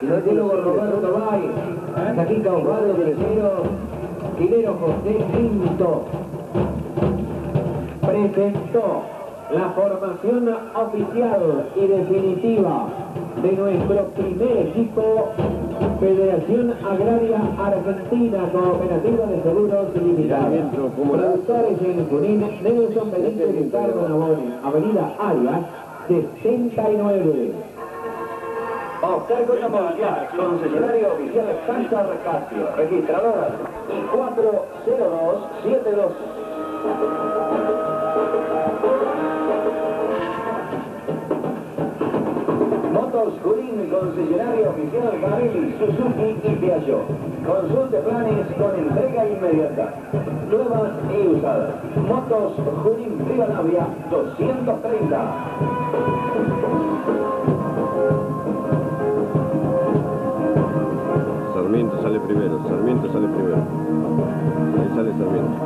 Sociólogo Roberto Bay, Saquita Osvaldo tercero, Quilero José quinto. Presentó la formación oficial y definitiva de nuestro primer equipo, Federación Agraria Argentina Cooperativa de Seguros Limitada. Productores en Junín, Nelson Benítez y Ricardo Navone, Avenida Arias, 69. Oscar Cotamoya, concesionario oficial César Casio, registradora I40272. Motos Junín, concesionario oficial Garelli, Suzuki y Piaggio. Consulte planes con entrega inmediata. Nuevas y usadas. Motos Junín Rivadavia 230. Sarmiento sale primero, Sarmiento sale primero. Ahí sale Sarmiento.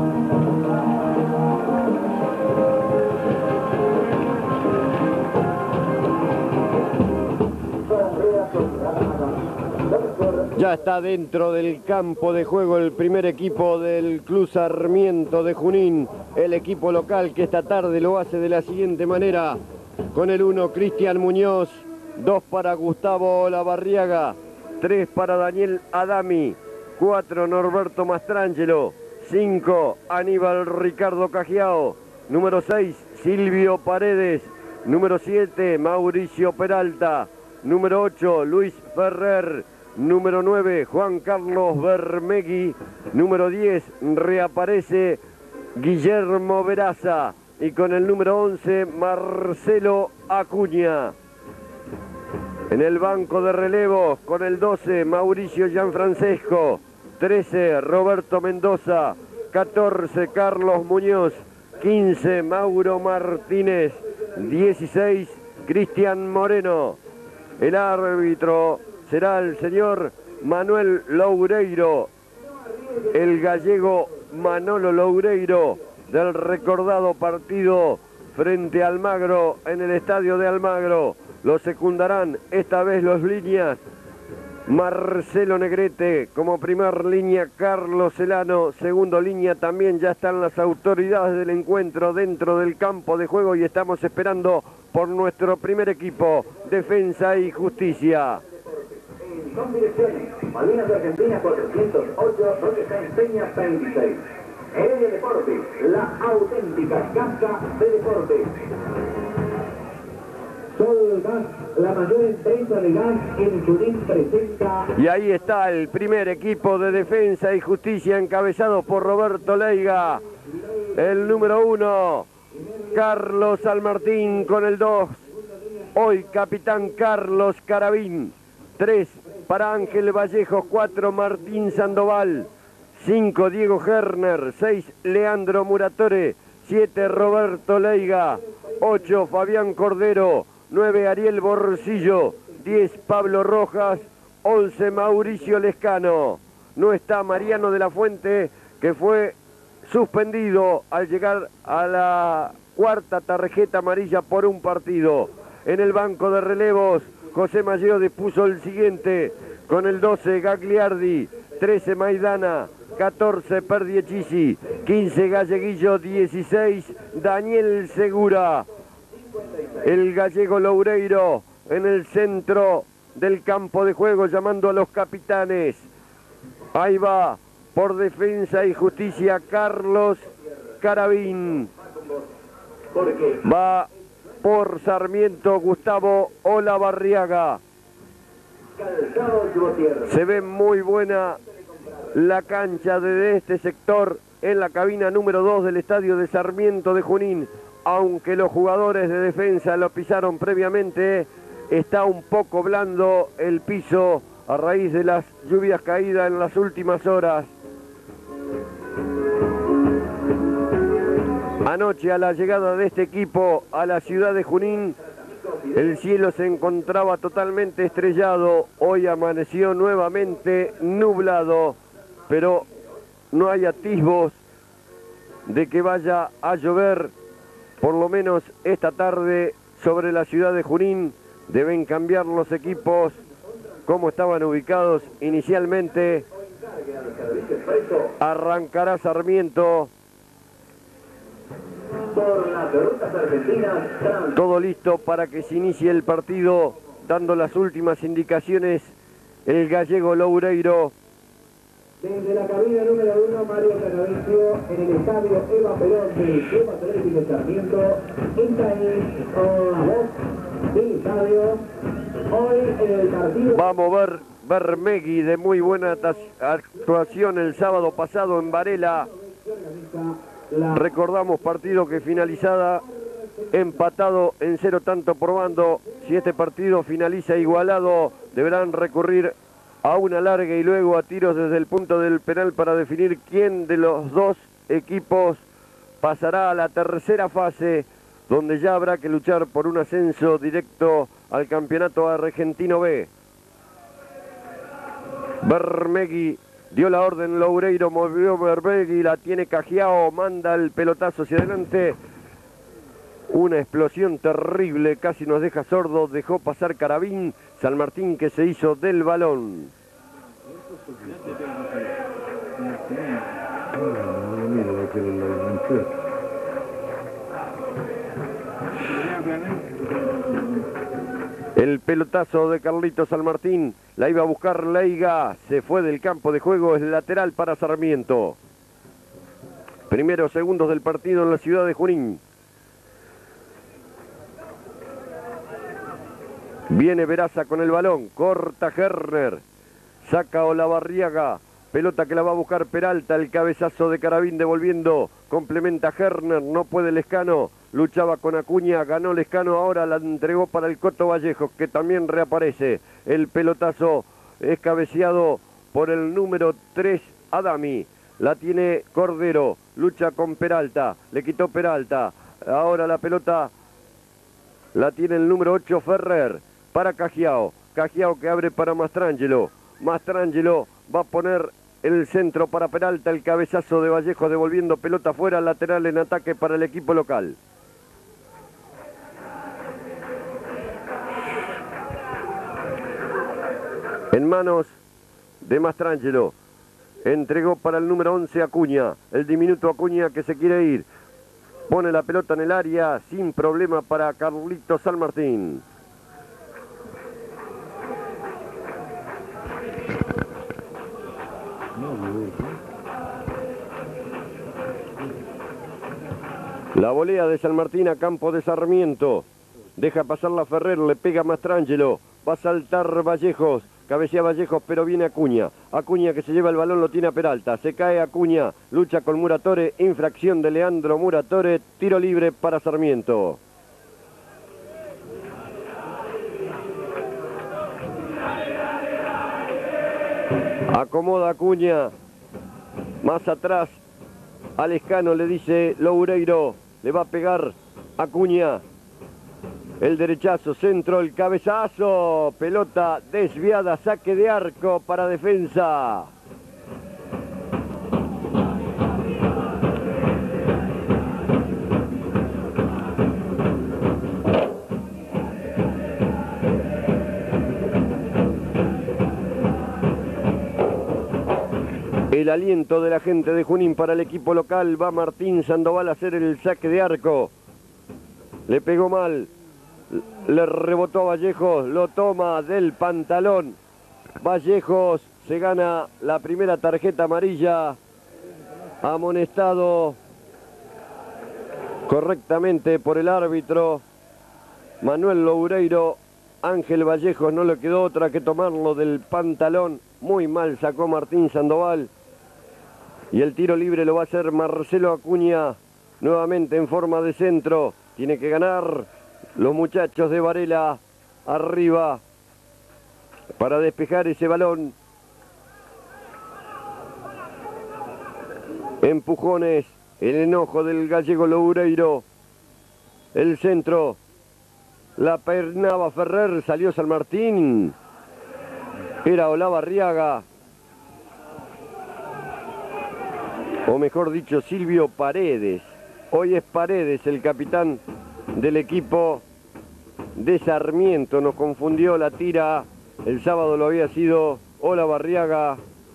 Ya está dentro del campo de juego el primer equipo del Club Sarmiento de Junín, el equipo local que esta tarde lo hace de la siguiente manera. Con el 1, Cristian Muñoz, 2 para Gustavo Olavarriaga, 3 para Daniel Adami, 4 Norberto Mastrangelo, 5 Aníbal Ricardo Cagiao, número 6 Silvio Paredes, número 7 Mauricio Peralta, número 8 Luis Ferrer, número 9 Juan Carlos Bermegui, número 10 reaparece Guillermo Veraza y con el número 11 Marcelo Acuña. En el banco de relevos, con el 12, Mauricio Gianfrancesco, 13, Roberto Mendoza, 14, Carlos Muñoz, 15, Mauro Martínez, 16, Cristian Moreno. El árbitro será el señor Manuel Loureiro, el gallego Manolo Loureiro, del recordado partido frente a Almagro en el estadio de Almagro. Lo secundarán esta vez los líneas Marcelo Negrete, como primer línea Carlos Celano, segundo línea también ya están las autoridades del encuentro dentro del campo de juego y estamos esperando por nuestro primer equipo, Defensa y Justicia. Con direcciones, Malvinas de Argentina 408, Roque Sáenz Peña 26. Heredia Deportes, la auténtica casa de deportes. Sol Gas, la mayor empresa de gas en Junín presenta. Y ahí está el primer equipo de Defensa y Justicia encabezado por Roberto Leiga. El número 1, Carlos Almartín con el 2. Hoy capitán Carlos Carabín. 3 para Ángel Vallejo, 4 Martín Sandoval, 5 Diego Herner, 6 Leandro Muratore, 7 Roberto Leiga, 8 Fabián Cordero, 9 Ariel Borcillo, 10 Pablo Rojas, 11 Mauricio Lescano. No está Mariano de la Fuente, que fue suspendido al llegar a la cuarta tarjeta amarilla por un partido. En el banco de relevos, José Malleo dispuso el siguiente, con el 12 Gagliardi, 13 Maidana, 14 Perdiechisi, 15 Galleguillo, 16 Daniel Segura. El gallego Loureiro en el centro del campo de juego llamando a los capitanes. Ahí va por Defensa y Justicia Carlos Carabín. Va por Sarmiento Gustavo Olavarriaga. Se ve muy buena la cancha de este sector en la cabina número 2 del estadio de Sarmiento de Junín. Aunque los jugadores de Defensa lo pisaron previamente, está un poco blando el piso a raíz de las lluvias caídas en las últimas horas. Anoche, a la llegada de este equipo a la ciudad de Junín, el cielo se encontraba totalmente estrellado. Hoy amaneció nuevamente nublado, pero no hay atisbos de que vaya a llover. Por lo menos esta tarde sobre la ciudad de Junín deben cambiar los equipos cómo estaban ubicados inicialmente. Arrancará Sarmiento. Por las rutas argentinas. Todo listo para que se inicie el partido, dando las últimas indicaciones el gallego Loureiro. Desde la cabina número 1, Mario Canavicio, en el estadio Eva Perón del Club Atlético Sarmiento, entra con la voz del estadio. Hoy en el partido... Vamos a ver Bermegui, de muy buena actuación el sábado pasado en Varela. Recordamos partido que finalizada empatado en 0 tanto por bando. Si este partido finaliza igualado, deberán recurrir a una larga y luego a tiros desde el punto del penal para definir quién de los dos equipos pasará a la tercera fase, donde ya habrá que luchar por un ascenso directo al campeonato argentino B. Bermegui dio la orden, Loureiro movió Bermegui, la tiene Cajiao, manda el pelotazo hacia adelante. Una explosión terrible, casi nos deja sordos, dejó pasar Carabín. San Martín que se hizo del balón. El pelotazo de Carlitos San Martín, la iba a buscar Leiga, se fue del campo de juego, es lateral para Sarmiento. Primeros segundos del partido en la ciudad de Junín. Viene Veraza con el balón, corta Herner, saca Olavarriaga, pelota que la va a buscar Peralta, el cabezazo de Carabín devolviendo, complementa Herner, no puede Lescano, luchaba con Acuña, ganó Lescano, ahora la entregó para el Coto Vallejos, que también reaparece. El pelotazo es cabeceado por el número 3, Adami, la tiene Cordero, lucha con Peralta, le quitó Peralta, ahora la pelota la tiene el número 8, Ferrer, para Cajiao, Cajiao que abre para Mastrangelo, Mastrangelo va a poner el centro para Peralta, el cabezazo de Vallejo devolviendo pelota fuera, lateral en ataque para el equipo local. En manos de Mastrangelo, entregó para el número 11 Acuña, el diminuto Acuña que se quiere ir, pone la pelota en el área sin problema para Carlitos San Martín. La volea de San Martín a campo de Sarmiento. Deja pasar la Ferrer, le pega Mastrangelo. Va a saltar Vallejos. Cabecea Vallejos, pero viene Acuña. Acuña que se lleva el balón, lo tiene a Peralta. Se cae Acuña, lucha con Muratore. Infracción de Leandro Muratore. Tiro libre para Sarmiento. Acomoda Acuña. Más atrás, Lescano le dice Loureiro. Le va a pegar Acuña. El derechazo, centro, el cabezazo. Pelota desviada, saque de arco para defensa. El aliento de la gente de Junín para el equipo local. Va Martín Sandoval a hacer el saque de arco. Le pegó mal. Le rebotó a Vallejos. Lo toma del pantalón. Vallejos se gana la primera tarjeta amarilla. Amonestado correctamente por el árbitro Manuel Loureiro. Ángel Vallejos no le quedó otra que tomarlo del pantalón. Muy mal sacó Martín Sandoval. Y el tiro libre lo va a hacer Marcelo Acuña, nuevamente en forma de centro. Tiene que ganar los muchachos de Varela arriba para despejar ese balón. Empujones, el enojo del gallego Loureiro. El centro, la pernaba Ferrer, salió San Martín. Era Olavarriaga. O mejor dicho, Silvio Paredes. Hoy es Paredes el capitán del equipo de Sarmiento. Nos confundió la tira El sábado lo había sido Olavarriaga.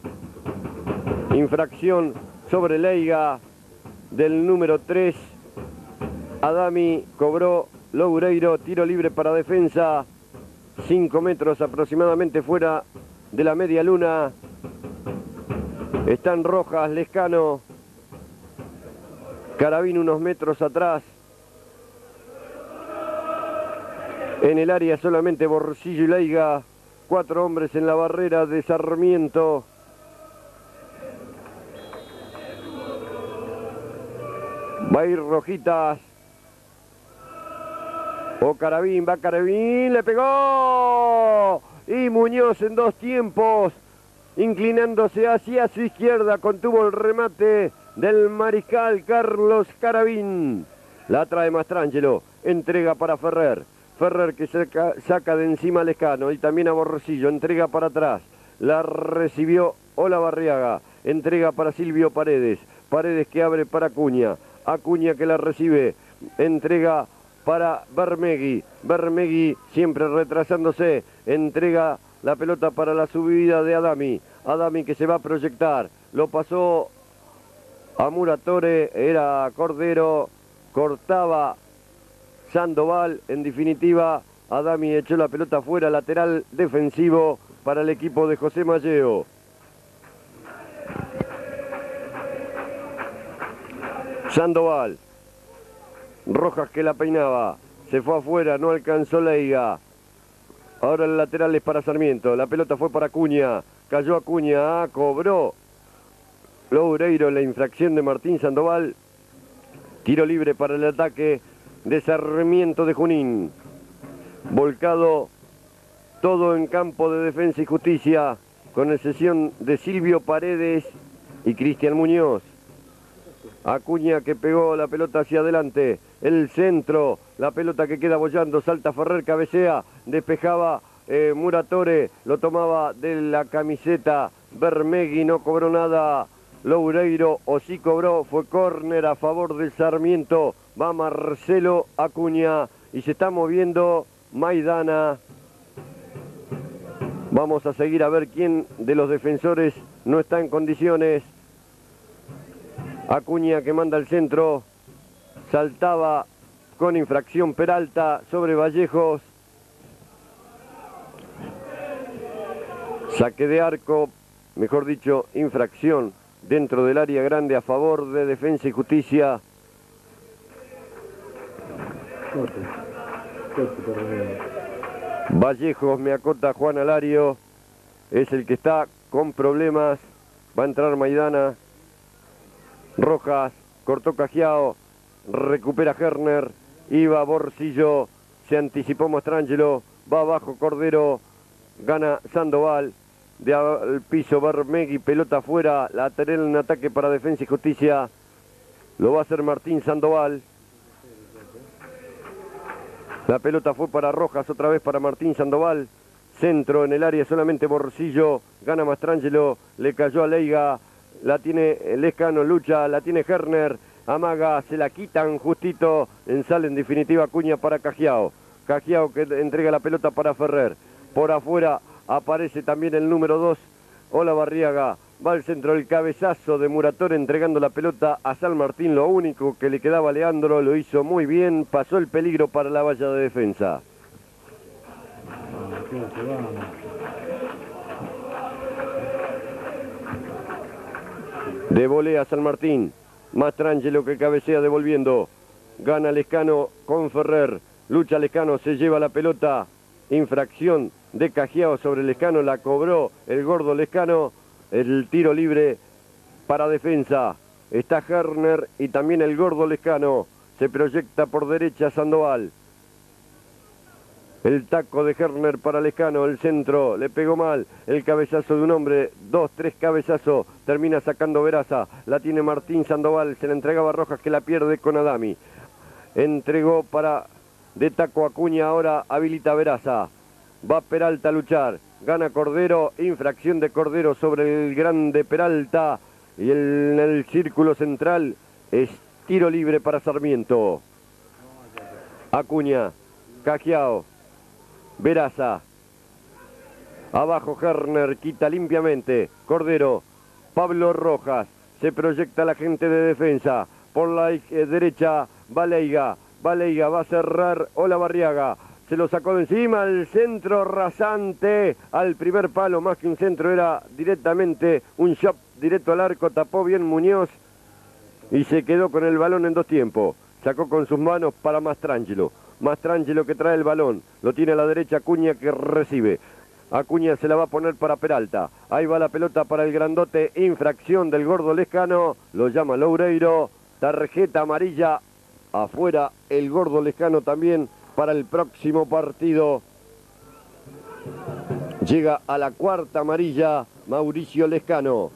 Infracción sobre Leiga del número 3. Adami cobró Loureiro, tiro libre para defensa. 5 metros aproximadamente fuera de la media luna. Están Rojas, Lescano, Caravín unos metros atrás. En el área solamente Borsillo y Leiga. 4 hombres en la barrera de Sarmiento. Va a ir Rojitas. O Caravín, va Caravín, le pegó. Y Muñoz en 2 tiempos, inclinándose hacia su izquierda, contuvo el remate del mariscal Carlos Caravín. La trae Mastrangelo, entrega para Ferrer. Ferrer que saca de encima a Lescano y también a Borsillo, entrega para atrás. La recibió Olavarriaga, entrega para Silvio Paredes. Paredes que abre para Acuña. Acuña que la recibe, entrega para Bermegui. Bermegui siempre retrasándose, entrega la pelota para la subida de Adami. Adami que se va a proyectar, lo pasó a Muratore, era Cordero, cortaba Sandoval. En definitiva, Adami echó la pelota fuera, lateral defensivo para el equipo de José Malleo. Sandoval, Rojas que la peinaba, se fue afuera, no alcanzó Leiga. Ahora el lateral es para Sarmiento, la pelota fue para Acuña, cayó Acuña, cobró Loureiro la infracción de Martín Sandoval. Tiro libre para el ataque de Sarmiento de Junín. Volcado todo en campo de Defensa y Justicia, con excepción de Silvio Paredes y Cristian Muñoz. Acuña que pegó la pelota hacia adelante, el centro, la pelota que queda bollando, salta Ferrer, cabecea, despejaba Muratore, lo tomaba de la camiseta Bermegui, no cobró nada Loureiro, o sí cobró, fue córner a favor del Sarmiento. Va Marcelo Acuña y se está moviendo Maidana. Vamos a seguir a ver quién de los defensores no está en condiciones. Acuña que manda el centro, saltaba con infracción Peralta sobre Vallejos. Saque de arco, mejor dicho, infracción dentro del área grande a favor de Defensa y Justicia. Vallejos, me acota Juan Alario, es el que está con problemas. Va a entrar Maidana. Rojas, cortó Cajiao, recupera Herner, iba Borsillo, se anticipó Mastrangelo, va abajo Cordero, gana Sandoval, de al piso Bermegui, pelota afuera, lateral en ataque para Defensa y Justicia, lo va a hacer Martín Sandoval. La pelota fue para Rojas, otra vez para Martín Sandoval, centro en el área solamente Borsillo, gana Mastrangelo, le cayó a Leiga. La tiene Lescano, lucha, la tiene Herner, amaga, se la quitan justito, sale en definitiva Acuña para Cajiao. Cajiao que entrega la pelota para Ferrer. Por afuera aparece también el número 2, Olavarriaga. Va al centro, el cabezazo de Muratore entregando la pelota a San Martín. Lo único que le quedaba a Leandro, lo hizo muy bien, pasó el peligro para la valla de defensa. De volea San Martín, Mastrangelo que cabecea devolviendo, gana Lescano con Ferrer, lucha Lescano, se lleva la pelota, infracción de Cajiao sobre Lescano, la cobró el gordo Lescano, el tiro libre para Defensa, está Herner y también el gordo Lescano, se proyecta por derecha Sandoval. El taco de Herner para Lescano, el centro, le pegó mal, el cabezazo de un hombre, 2, 3 cabezazos, termina sacando Veraza, la tiene Martín Sandoval, se la entregaba a Rojas que la pierde con Adami. Entregó para de taco Acuña, ahora habilita Veraza, va Peralta a luchar, gana Cordero, infracción de Cordero sobre el grande Peralta, y en el círculo central es tiro libre para Sarmiento. Acuña, Cajiao, Veraza, Abajo Herner, quita limpiamente. Cordero, Pablo Rojas. Se proyecta la gente de defensa. Por la derecha, Valeiga. Valeiga va a cerrar Olavarriaga. Se lo sacó de encima, el centro rasante al primer palo. Más que un centro, era directamente un shot directo al arco. Tapó bien Muñoz y se quedó con el balón en dos tiempos. Sacó con sus manos para Mastrangelo. Mastrangelo que trae el balón. Lo tiene a la derecha Acuña que recibe. Acuña se la va a poner para Peralta. Ahí va la pelota para el grandote. Infracción del gordo Lescano. Lo llama Loureiro. Tarjeta amarilla. Afuera el gordo Lescano también para el próximo partido. Llega a la cuarta amarilla Mauricio Lescano.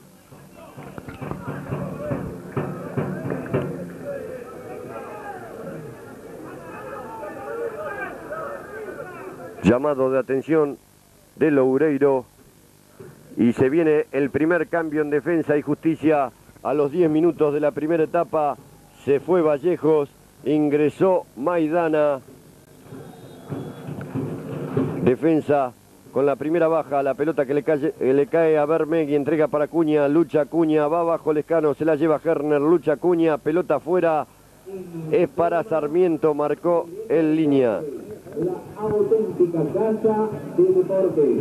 Llamado de atención de Loureiro. Y se viene el primer cambio en Defensa y Justicia a los 10 minutos de la primera etapa. Se fue Vallejos, ingresó Maidana. Defensa con la primera baja, la pelota que le cae a Vermegui, entrega para Acuña, lucha Acuña, va abajo Lescano, se la lleva Herner, lucha Acuña, pelota afuera, es para Sarmiento, marcó en línea. La auténtica casa de deportes.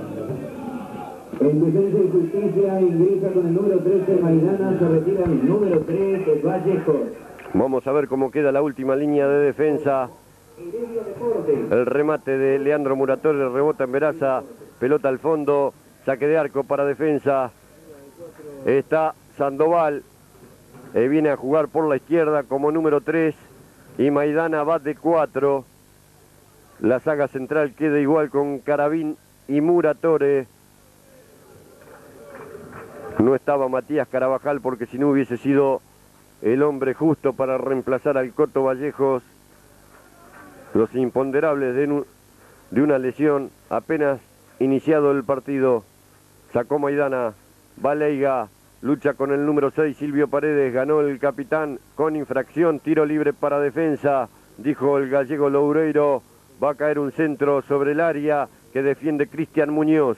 En Defensa y Justicia ingresa con el número 13 Maidana, se retira el número 3 Vallejos. Vamos a ver cómo queda la última línea de defensa. El remate de Leandro Muratore, rebota en Veraza, pelota al fondo, saque de arco para Defensa. Está Sandoval, viene a jugar por la izquierda como número 3 y Maidana va de 4. La saga central queda igual con Carabín y Muratore. No estaba Matías Carabajal porque si no hubiese sido el hombre justo para reemplazar al Coto Vallejos. Los imponderables de una lesión, apenas iniciado el partido. Sacó Maidana, Valeiga, lucha con el número 6 Silvio Paredes, ganó el capitán con infracción, tiro libre para Defensa, dijo el gallego Loureiro. Va a caer un centro sobre el área que defiende Cristian Muñoz.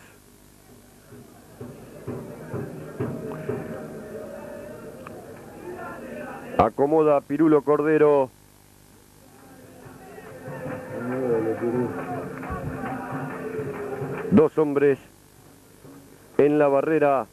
Acomoda Pirulo Cordero. Dos hombres en la barrera.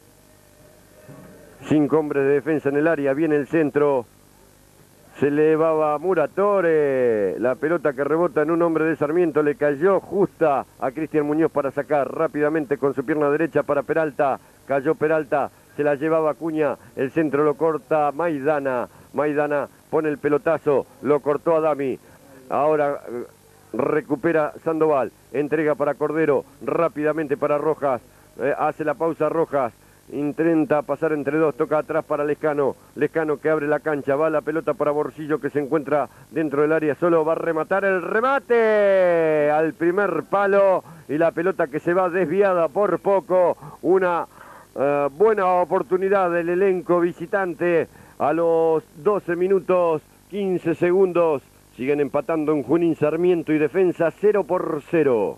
5 hombres de defensa en el área. Viene el centro. Se elevaba Muratore. La pelota que rebota en un hombre de Sarmiento. Le cayó justa a Cristian Muñoz para sacar rápidamente con su pierna derecha para Peralta. Cayó Peralta. Se la llevaba Acuña. El centro lo corta Maidana. Maidana pone el pelotazo. Lo cortó Adami. Ahora recupera Sandoval. Entrega para Cordero. Rápidamente para Rojas. Hace la pausa Rojas. Intenta pasar entre dos, toca atrás para Lescano. Lescano que abre la cancha, va la pelota para Borsillo que se encuentra dentro del área. Solo va a rematar el remate al primer palo y la pelota que se va desviada por poco. Una buena oportunidad del elenco visitante a los 12 minutos 15 segundos. Siguen empatando en Junín, Sarmiento y Defensa 0-0.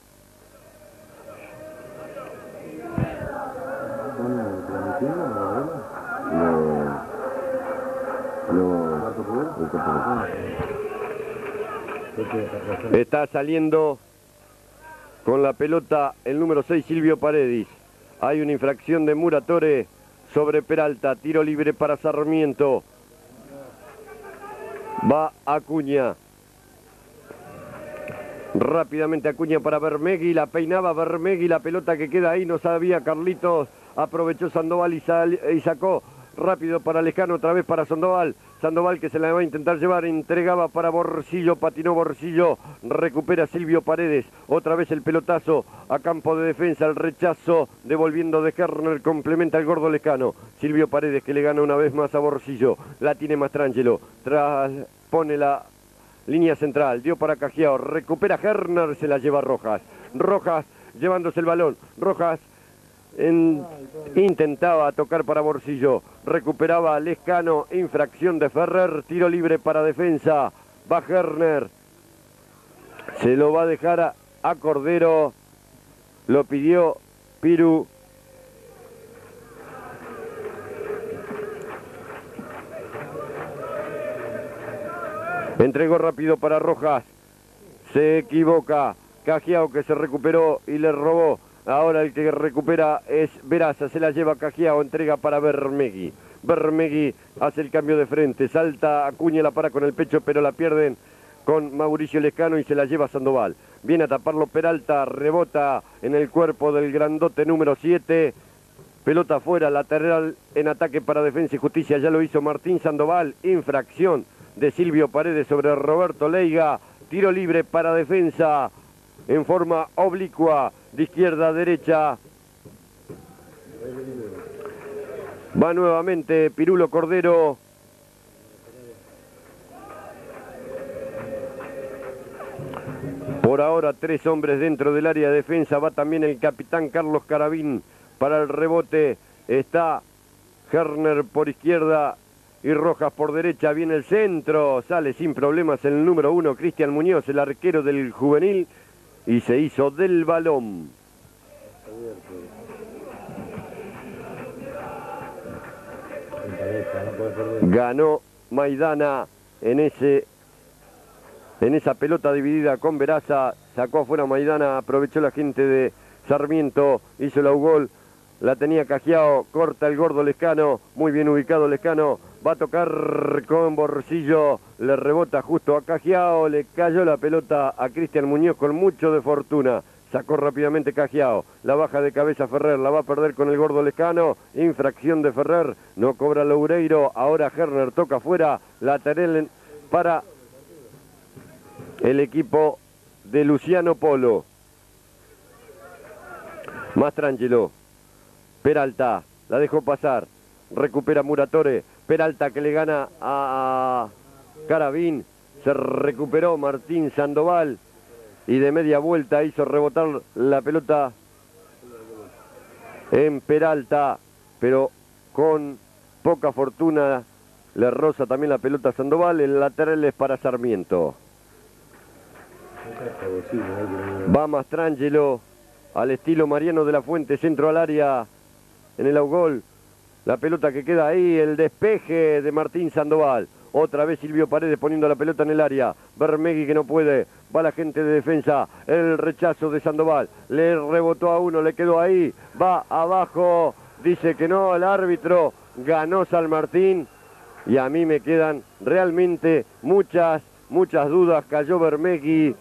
Está saliendo con la pelota el número 6 Silvio Paredes. Hay una infracción de Muratore sobre Peralta. Tiro libre para Sarmiento. Va Acuña. Rápidamente Acuña para Vermegui. La peinaba Vermegui. La pelota que queda ahí no sabía Carlitos. Aprovechó Sandoval y sacó rápido para Lescano, otra vez para Sandoval. Sandoval que se la va a intentar llevar, entregaba para Borsillo, patinó Borsillo, recupera Silvio Paredes. Otra vez el pelotazo a campo de defensa, el rechazo, devolviendo de Herner, complementa el gordo Lescano. Silvio Paredes que le gana una vez más a Borsillo. La tiene Mastrangelo, pone la línea central, dio para Cajiao, recupera Herner, se la lleva Rojas. Rojas llevándose el balón, Rojas intentaba tocar para Borsillo, recuperaba Lescano, infracción de Ferrer, tiro libre para Defensa, va Herner, se lo va a dejar a Cordero, lo pidió Piru. Entregó rápido para Rojas. Se equivoca. Cajiao, que se recuperó y le robó. Ahora el que recupera es Veraza. Se la lleva Cajiao. Entrega para Bermegui. Bermegui hace el cambio de frente. Salta Acuña, la para con el pecho, pero la pierden con Mauricio Lescano y se la lleva Sandoval. Viene a taparlo Peralta. Rebota en el cuerpo del grandote número 7. Pelota afuera. Lateral en ataque para Defensa y Justicia. Ya lo hizo Martín Sandoval. Infracción de Silvio Paredes sobre Roberto Leiga. Tiro libre para Defensa en forma oblicua, de izquierda a derecha. Va nuevamente Pirulo Cordero. Por ahora 3 hombres dentro del área de defensa. Va también el capitán Carlos Carabín para el rebote. Está Herner por izquierda y Rojas por derecha. Viene el centro, sale sin problemas el número 1, Cristian Muñoz, el arquero del juvenil, y se hizo del balón. Ganó Maidana en esa pelota dividida con Veraza. Sacó afuera Maidana, aprovechó la gente de Sarmiento, hizo el gol. La tenía Cajiao, corta el gordo Lescano, muy bien ubicado Lescano, va a tocar con Borsillo, le rebota justo a Cajiao, le cayó la pelota a Cristian Muñoz con mucho de fortuna, sacó rápidamente Cajiao, la baja de cabeza Ferrer, la va a perder con el gordo Lescano, infracción de Ferrer, no cobra Loureiro, ahora Herner toca afuera, lateral para el equipo de Luciano Polo. Mastrangelo. Peralta, la dejó pasar, recupera Muratore, Peralta que le gana a Carabín, se recuperó Martín Sandoval y de media vuelta hizo rebotar la pelota en Peralta, pero con poca fortuna le roza también la pelota a Sandoval. El lateral es para Sarmiento. Va Mastrangelo al estilo Mariano de la Fuente, centro al área. En el autogol, la pelota que queda ahí, el despeje de Martín Sandoval. Otra vez Silvio Paredes poniendo la pelota en el área. Bermegui que no puede, va la gente de defensa. El rechazo de Sandoval, le rebotó a uno, le quedó ahí. Va abajo, dice que no el árbitro. Ganó San Martín y a mí me quedan realmente muchas dudas. Cayó Bermegui.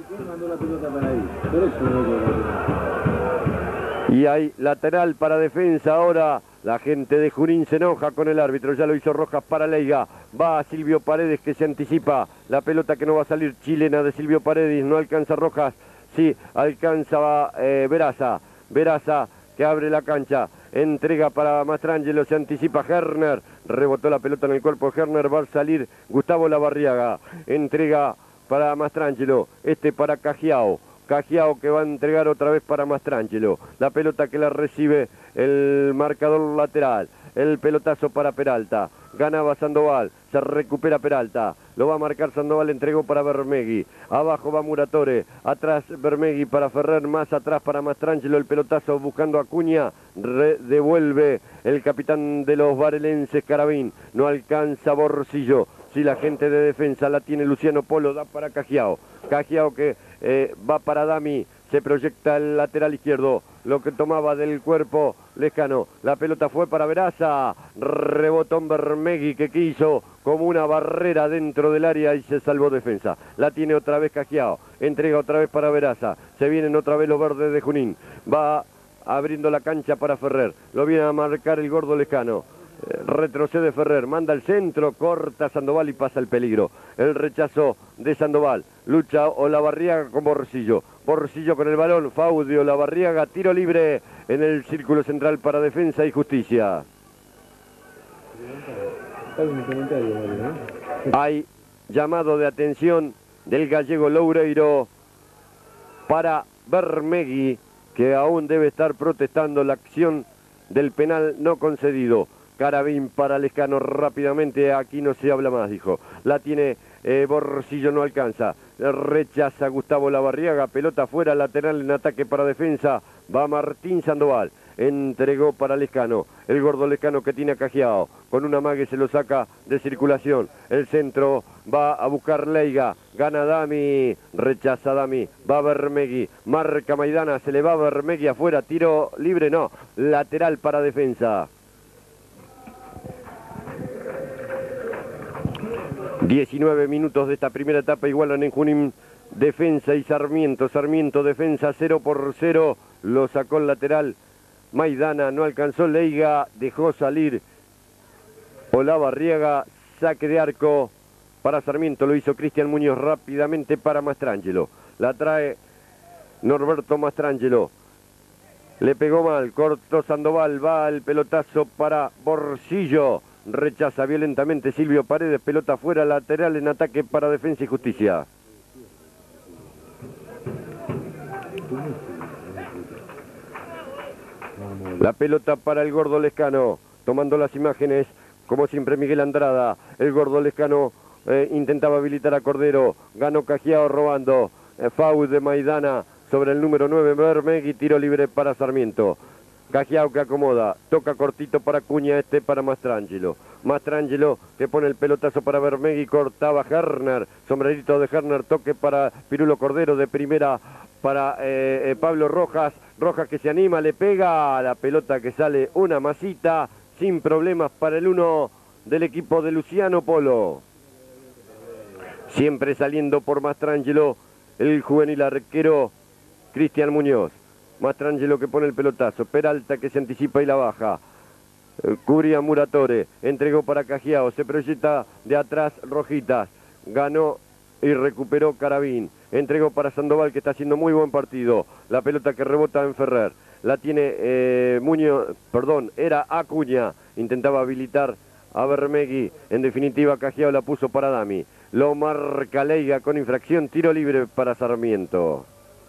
Y hay lateral para Defensa ahora. La gente de Junín se enoja con el árbitro. Ya lo hizo Rojas para Leiga. Va Silvio Paredes que se anticipa. La pelota que no va a salir, chilena de Silvio Paredes. No alcanza Rojas. Sí, alcanza Veraza. Veraza que abre la cancha. Entrega para Mastrangelo. Se anticipa Herner. Rebotó la pelota en el cuerpo de Herner. Va a salir Gustavo Lavarriaga. Entrega para Mastrangelo. Para Cajiao. Cajiao que va a entregar otra vez para Mastrangelo. La pelota que la recibe el marcador lateral. El pelotazo para Peralta. Ganaba Sandoval. Se recupera Peralta. Lo va a marcar Sandoval. Entregó para Bermegui. Abajo va Muratore. Atrás Bermegui para Ferrer. Más atrás para Mastrangelo. El pelotazo buscando a Acuña. Devuelve el capitán de los varelenses, Carabín. No alcanza Borsillo. Si la gente de defensa la tiene Luciano Polo, da para Cajiao. Cajiao que va para Dami, se proyecta el lateral izquierdo, lo que tomaba del cuerpo Lescano. La pelota fue para Veraza, rebotó en Bermegui que quiso como una barrera dentro del área y se salvó Defensa. La tiene otra vez Cajiao, entrega otra vez para Veraza, se vienen otra vez los verdes de Junín. Va abriendo la cancha para Ferrer, lo viene a marcar el gordo Lescano. Retrocede Ferrer, manda el centro, corta Sandoval y pasa el peligro. El rechazo de Sandoval, lucha Olavarriaga con Borsillo. Borsillo con el balón, Faudio Olavarriaga, tiro libre en el círculo central para Defensa y Justicia. Hay llamado de atención del gallego Loureiro para Bermegui, que aún debe estar protestando la acción del penal no concedido. Carabín para Lescano rápidamente, aquí no se habla más, dijo. La tiene Borsillo no alcanza. Rechaza Gustavo Lavarriaga. Pelota fuera, lateral en ataque para defensa. Va Martín Sandoval. Entregó para Lescano. El gordo Lescano que tiene a Cajiao. Con una mague se lo saca de circulación. El centro va a buscar Leiga. Gana Dami. Rechaza Dami. Va Bermegui. Marca Maidana. Se le va Bermegui afuera. Tiro libre, no. Lateral para defensa. 19 minutos de esta primera etapa. Igualan en Junín Defensa y Sarmiento. Sarmiento defensa 0-0. Lo sacó el lateral Maidana, no alcanzó Leiga, dejó salir Olavarriaga, saque de arco para Sarmiento, lo hizo Cristian Muñoz rápidamente para Mastrangelo. La trae Norberto Mastrangelo. Le pegó mal, cortó Sandoval, va el pelotazo para Borsillo. Rechaza violentamente Silvio Paredes, pelota fuera, lateral en ataque para Defensa y Justicia. La pelota para el gordo Lescano, tomando las imágenes, como siempre Miguel Andrada. El gordo Lescano intentaba habilitar a Cordero, ganó Cajiao robando. Foul de Maidana sobre el número 9, Bermegui, tiro libre para Sarmiento. Cajiao que acomoda, toca cortito para Cuña, para Mastrangelo. Mastrangelo que pone el pelotazo para Bermegui, cortaba Herner, sombrerito de Herner, toque para Pirulo Cordero, de primera para Pablo Rojas. Rojas que se anima, le pega a la pelota que sale una masita, sin problemas para el 1 del equipo de Luciano Polo. Siempre saliendo por Mastrangelo, el juvenil arquero Cristian Muñoz. Mastrangelo que pone el pelotazo, Peralta que se anticipa y la baja. Cubría Muratore, entregó para Cajiao, se proyecta de atrás Rojitas, ganó y recuperó Carabín. Entregó para Sandoval que está haciendo muy buen partido. La pelota que rebota en Ferrer. La tiene era Acuña. Intentaba habilitar a Bermegui. En definitiva Cajiao la puso para Dami. Lo marca Leiga con infracción. Tiro libre para Sarmiento.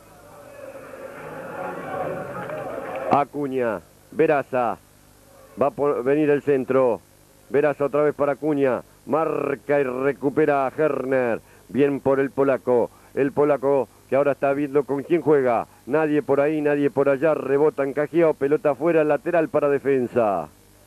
Acuña. Veraza. Va a venir el centro. Veraza otra vez para Acuña. Marca y recupera a Herner. Bien por el polaco. El polaco que ahora está viendo con quién juega. Nadie por ahí, nadie por allá. Rebota en Cajiao. Pelota afuera, lateral para defensa.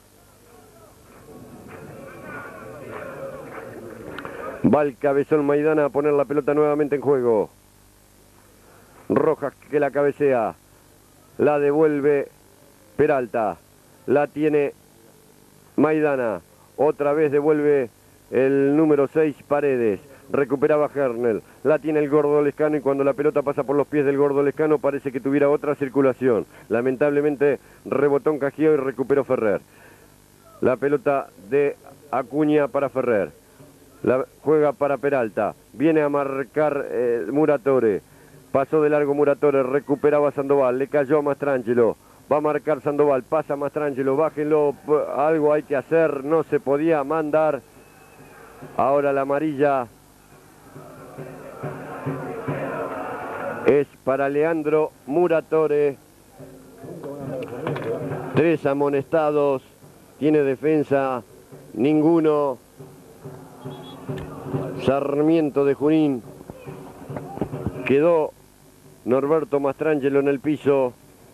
Va el cabezón Maidana a poner la pelota nuevamente en juego. Rojas que la cabecea. La devuelve Peralta. La tiene Maidana. Otra vez devuelve el número 6 Paredes. Recuperaba Herner, la tiene el gordo Lescano y cuando la pelota pasa por los pies del gordo Lescano parece que tuviera otra circulación. Lamentablemente rebotó en Cajiao y recuperó Ferrer. La pelota de Acuña para Ferrer. La juega para Peralta. Viene a marcar Muratore. Pasó de largo Muratore, recuperaba Sandoval, le cayó a Mastrangelo. Va a marcar Sandoval, pasa Mastrangelo, bájenlo, algo hay que hacer, no se podía mandar. Ahora la amarilla es para Leandro Muratore. 3 amonestados. Tiene defensa ninguno. Sarmiento de Junín. Quedó Norberto Mastrangelo en el piso.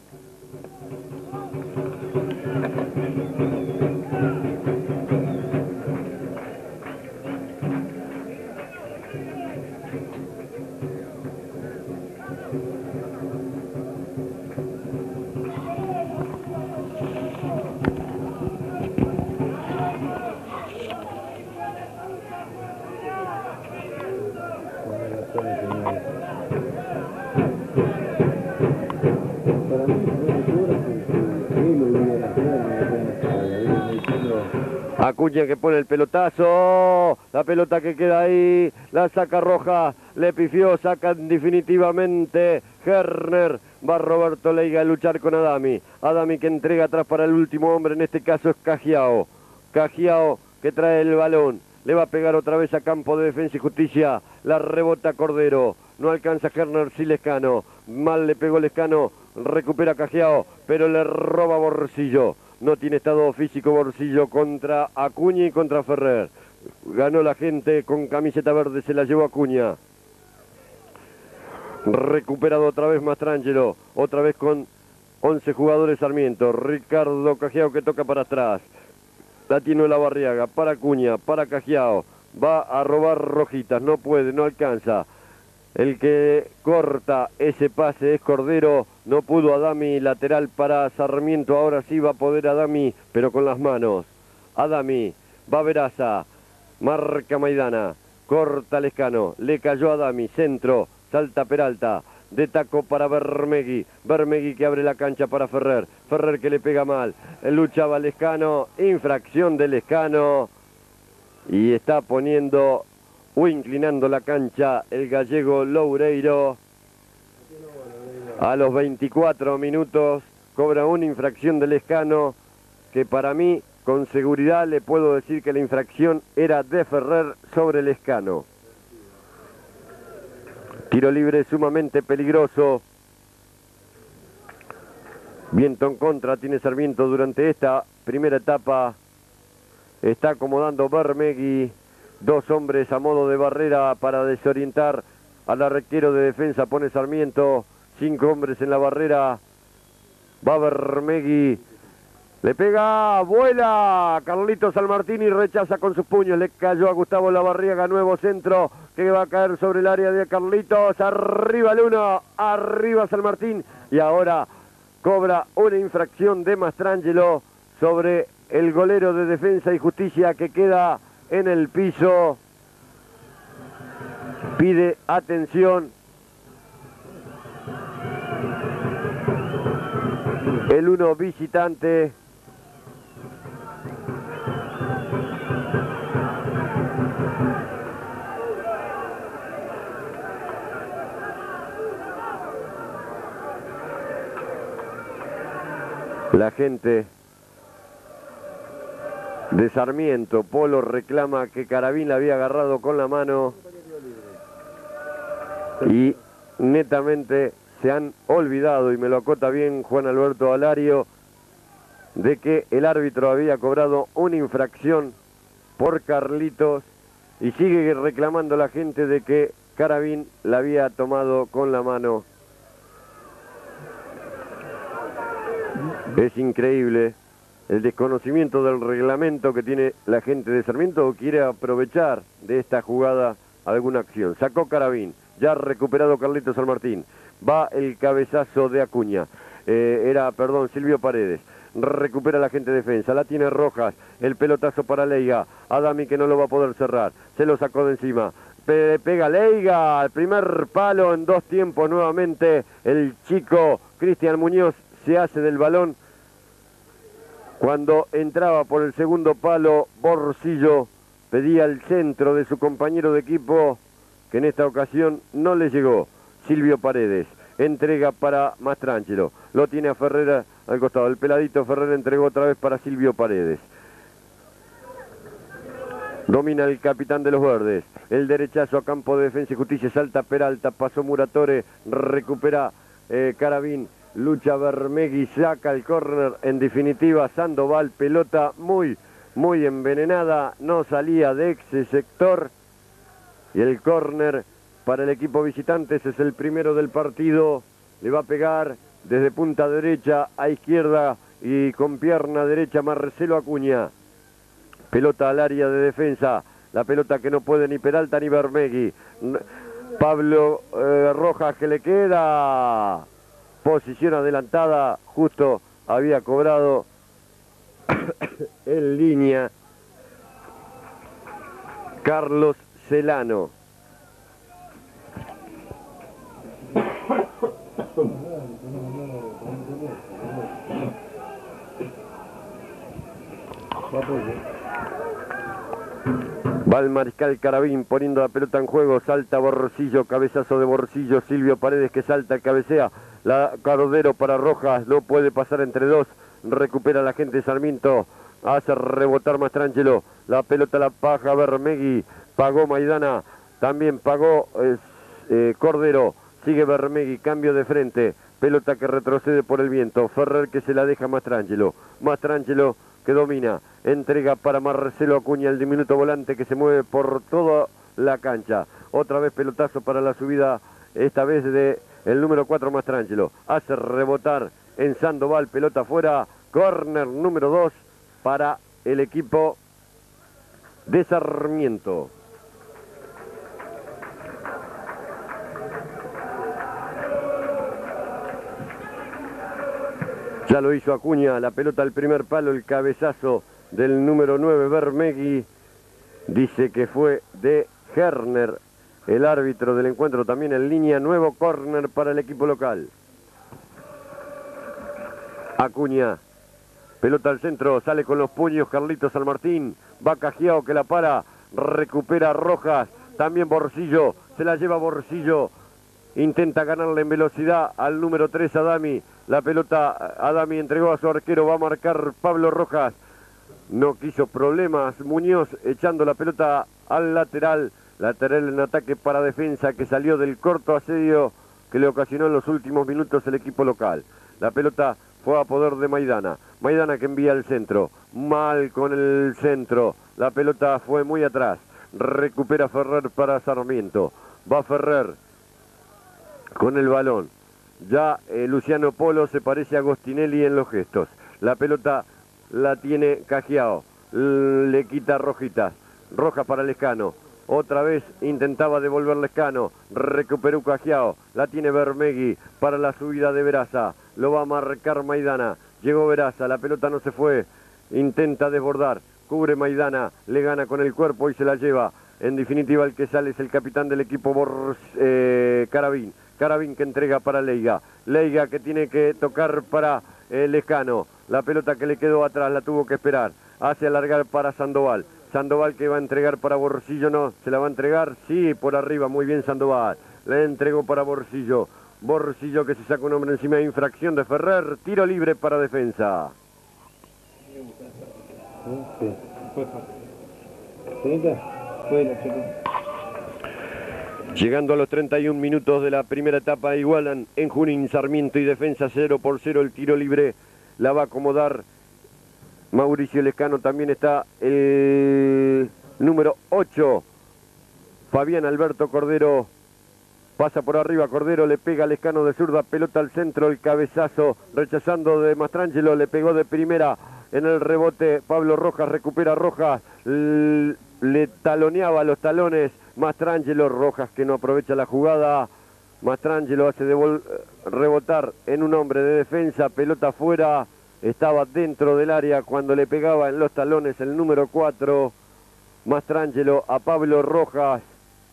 Acuña que pone el pelotazo, la pelota que queda ahí, la saca Roja, le pifió, sacan definitivamente Herner, va Roberto Leiga a luchar con Adami, Adami que entrega atrás para el último hombre, en este caso es Cajiao, Cajiao que trae el balón, le va a pegar otra vez a campo de Defensa y Justicia, la rebota Cordero, no alcanza Herner, sí Lescano, mal le pegó Lescano, recupera Cajiao, pero le roba Borsillo. No tiene estado físico Borsillo contra Acuña y contra Ferrer. Ganó la gente con camiseta verde, se la llevó Acuña. Recuperado otra vez Mastrangelo, otra vez con 11 jugadores Sarmiento. Ricardo Cajiao que toca para atrás. La tiene Olavarriaga, para Acuña, para Cajiao. Va a robar Rojitas, no puede, no alcanza. El que corta ese pase es Cordero, no pudo Adami, lateral para Sarmiento, ahora sí va a poder Adami, pero con las manos. Adami, va Veraza, marca Maidana, corta Lescano, le cayó Adami, centro, salta Peralta, de taco para Bermegui, Bermegui que abre la cancha para Ferrer, Ferrer que le pega mal, luchaba Lescano, infracción de Lescano, y está poniendo o inclinando la cancha el gallego Loureiro. A los 24 minutos cobra una infracción de Lescano, que para mí con seguridad le puedo decir que la infracción era de Ferrer sobre Lescano. Tiro libre sumamente peligroso. Viento en contra tiene Sarmiento durante esta primera etapa. Está acomodando Bermegui. Dos hombres a modo de barrera para desorientar al arquero de defensa. Pone Sarmiento. 5 hombres en la barrera. Va Bermegui. Le pega. Vuela. Carlitos Sanmartín y rechaza con sus puños. Le cayó a Gustavo Olavarriaga. Nuevo centro que va a caer sobre el área de Carlitos. Arriba el 1. Arriba Sanmartín. Y ahora cobra una infracción de Mastrangelo sobre el golero de Defensa y Justicia que queda en el piso. Pide atención el 1 visitante. La gente de Sarmiento, Polo reclama que Carabín la había agarrado con la mano y netamente se han olvidado, y me lo acota bien Juan Alberto Alario, de que el árbitro había cobrado una infracción por Carlitos y sigue reclamando la gente de que Carabín la había tomado con la mano. Es increíble el desconocimiento del reglamento que tiene la gente de Sarmiento, o quiere aprovechar de esta jugada alguna acción. Sacó Carabín, ya recuperado Carlitos Sanmartín. Va el cabezazo de Acuña. Silvio Paredes. Recupera la gente de defensa, la tiene Rojas. El pelotazo para Leiga. Adami que no lo va a poder cerrar. Se lo sacó de encima. Pega Leiga al primer palo en 2 tiempos nuevamente. El chico Cristian Muñoz se hace del balón. Cuando entraba por el segundo palo, Borsillo pedía el centro de su compañero de equipo, que en esta ocasión no le llegó. Silvio Paredes entrega para Mastrangelo. Lo tiene a Ferrer al costado. El peladito Ferrer entregó otra vez para Silvio Paredes. Domina el capitán de los verdes. El derechazo a campo de Defensa y Justicia. Salta Peralta, pasó Muratore, recupera Carabín. Lucha Bermegui, saca el córner. En definitiva, Sandoval, pelota muy envenenada. No salía de ese sector. Y el córner para el equipo visitante. Ese es el primero del partido. Le va a pegar desde punta derecha a izquierda y con pierna derecha Marcelo Acuña. Pelota al área de defensa. La pelota que no puede ni Peralta ni Bermegui. Pablo Rojas que le queda. Posición adelantada, justo había cobrado en línea Carlos Celano. Va el mariscal Carabín poniendo la pelota en juego, salta Borsillo, cabezazo de Borsillo, Silvio Paredes que salta, cabecea. La Cordero para Rojas, no puede pasar entre dos, recupera la gente de Sarmiento, hace rebotar Mastrangelo, la pelota la paja Bermegui, pagó Maidana, también pagó Cordero, sigue Bermegui, cambio de frente, pelota que retrocede por el viento, Ferrer que se la deja a Mastrangelo, Mastrangelo que domina. Entrega para Marcelo Acuña, el diminuto volante que se mueve por toda la cancha. Otra vez pelotazo para la subida, esta vez de el número 4 Mastrangelo. Hace rebotar en Sandoval, pelota afuera. Córner número 2 para el equipo de Sarmiento. Ya lo hizo Acuña, la pelota al primer palo, el cabezazo del número 9 Vermegui. Dice que fue de Herner, el árbitro del encuentro también en línea. Nuevo córner para el equipo local. Acuña, pelota al centro, sale con los puños Carlitos San Martín. Va Cajiao que la para, recupera Rojas, también Borsillo, se la lleva Borsillo. Intenta ganarle en velocidad al número 3 Adami. La pelota Adami entregó a su arquero, va a marcar Pablo Rojas. No quiso problemas Muñoz, echando la pelota al lateral. Lateral en ataque para defensa que salió del corto asedio que le ocasionó en los últimos minutos el equipo local. La pelota fue a poder de Maidana. Maidana que envía al centro. Mal con el centro. La pelota fue muy atrás. Recupera Ferrer para Sarmiento. Va Ferrer con el balón. Ya Luciano Polo se parece a Agostinelli en los gestos. La pelota la tiene Cajiao. Le quita Rojitas. Roja para Lescano. Otra vez intentaba devolver Lescano. Recuperó Cajiao. La tiene Vermegui para la subida de Veraza. Lo va a marcar Maidana. Llegó Veraza. La pelota no se fue. Intenta desbordar. Cubre Maidana. Le gana con el cuerpo y se la lleva. En definitiva el que sale es el capitán del equipo Carabín. Carabín que entrega para Leiga. Leiga que tiene que tocar para Lescano. La pelota que le quedó atrás la tuvo que esperar. Hace alargar para Sandoval. Sandoval que va a entregar para Borsillo. No, ¿se la va a entregar? Sí, por arriba. Muy bien Sandoval. Le entregó para Borsillo. Borsillo que se saca un hombre encima de infracción de Ferrer. Tiro libre para defensa. Llegando a los 31 minutos de la primera etapa, igualan en Junín, Sarmiento y Defensa 0-0 el tiro libre. La va a acomodar Mauricio Lescano. También está el número 8, Fabián Alberto Cordero. Pasa por arriba Cordero, le pega a Lescano de zurda, pelota al centro, el cabezazo rechazando de Mastrangelo, le pegó de primera en el rebote. Pablo Rojas recupera Rojas, le taloneaba los talones Mastrangelo. Rojas que no aprovecha la jugada. Mastrangelo hace rebotar en un hombre de defensa, pelota afuera. Estaba dentro del área cuando le pegaba en los talones el número 4 Mastrangelo a Pablo Rojas.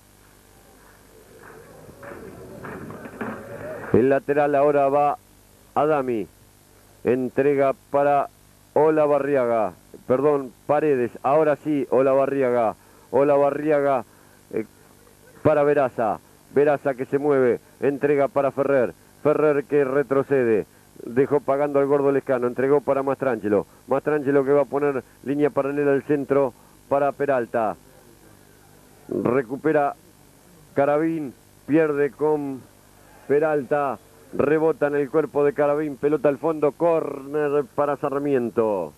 El lateral ahora va Adami. Entrega para Olavarriaga. Perdón, Paredes. Ahora sí, Olavarriaga. Olavarriaga para Veraza. Veraza que se mueve. Entrega para Ferrer. Ferrer que retrocede. Dejó pagando al gordo Lescano. Entregó para Mastrangelo. Mastrangelo que va a poner línea paralela al centro para Peralta. Recupera Carabín. Pierde con Peralta. Rebota en el cuerpo de Carabín. Pelota al fondo. Córner para Sarmiento.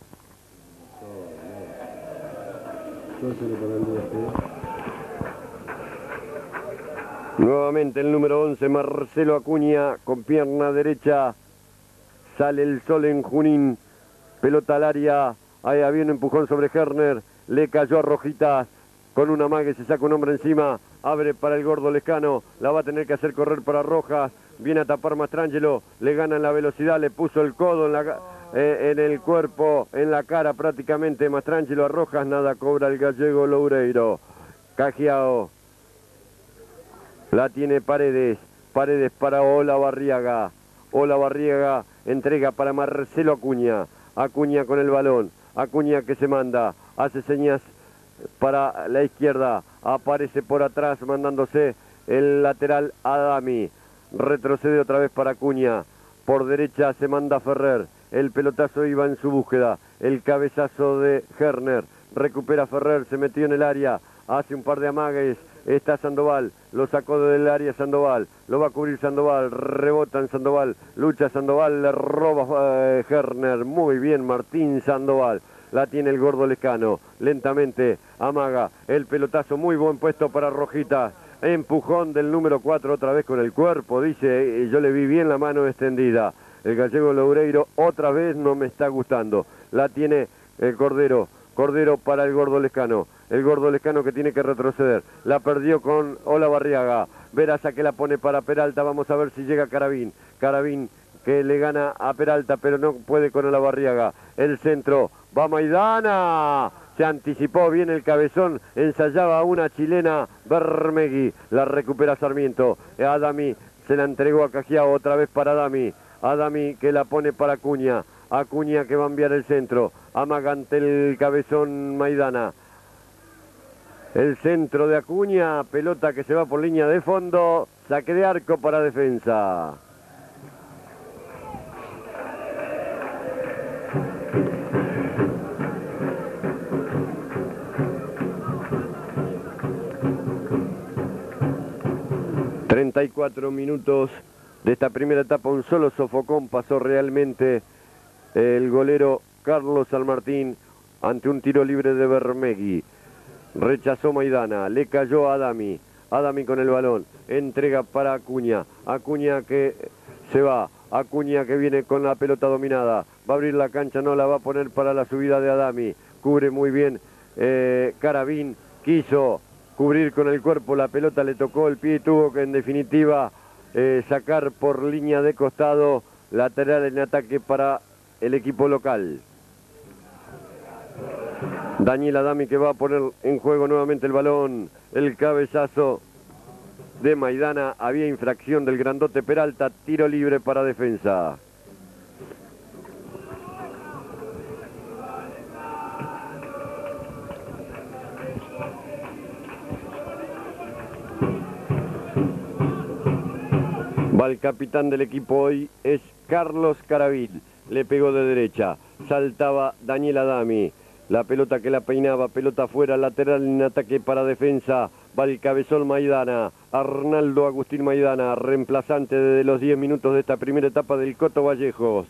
Nuevamente el número 11, Marcelo Acuña, con pierna derecha. Sale el sol en Junín. Pelota al área. Ahí había un empujón sobre Herner. Le cayó a Rojitas. Con una mague se saca un hombre encima. Abre para el gordo Lescano. La va a tener que hacer correr para Rojas. Viene a tapar Mastrangelo. Le gana en la velocidad. Le puso el codo en el cuerpo, en la cara prácticamente. Mastrangelo a Rojas. Nada cobra el gallego Loureiro. Cajiao. La tiene Paredes. Paredes para Olavarriaga. Olavarriaga entrega para Marcelo Acuña. Acuña con el balón. Acuña que se manda. Hace señas para la izquierda. Aparece por atrás mandándose el lateral Adami. Retrocede otra vez para Acuña. Por derecha se manda Ferrer. El pelotazo iba en su búsqueda. El cabezazo de Herner. Recupera Ferrer. Se metió en el área. Hace un par de amagues. Está Sandoval, lo sacó del área Sandoval, lo va a cubrir Sandoval, rebota en Sandoval, lucha Sandoval, le roba Herner, muy bien Martín Sandoval, la tiene el gordo Lescano, lentamente amaga el pelotazo, muy buen puesto para Rojitas, empujón del número 4 otra vez con el cuerpo, dice, yo le vi bien la mano extendida, el gallego Loureiro otra vez no me está gustando, la tiene el Cordero para el gordo Lescano, el gordo Lescano que tiene que retroceder, la perdió con Olavarriaga, Veraza que la pone para Peralta, vamos a ver si llega Caravín que le gana a Peralta pero no puede con Olavarriaga, el centro, va Maidana, se anticipó bien el cabezón, ensayaba una chilena Bermegui, la recupera Sarmiento, Adami se la entregó a Cajiao, otra vez para Adami que la pone para Acuña que va a enviar el centro, amagante el cabezón Maidana, el centro de Acuña, pelota que se va por línea de fondo, saque de arco para defensa. ...34 minutos de esta primera etapa, un solo sofocón pasó realmente el golero Carlos San Martín ante un tiro libre de Bermegui. Rechazó Maidana, le cayó a Adami con el balón, entrega para Acuña que se va, Acuña que viene con la pelota dominada, va a abrir la cancha, no la va a poner para la subida de Adami, cubre muy bien Caravín, quiso cubrir con el cuerpo, la pelota le tocó el pie y tuvo que en definitiva sacar por línea de costado, lateral en ataque para el equipo local. Daniel Adami que va a poner en juego nuevamente el balón, el cabezazo de Maidana, había infracción del grandote Peralta, tiro libre para defensa. Va el capitán del equipo hoy, es Carlos Caravín, le pegó de derecha, saltaba Daniel Adami. La pelota que la peinaba, pelota afuera, lateral en ataque para defensa. Va el cabezón Maidana, Arnaldo Agustín Maidana, reemplazante de los 10 minutos de esta primera etapa del Coto Vallejos.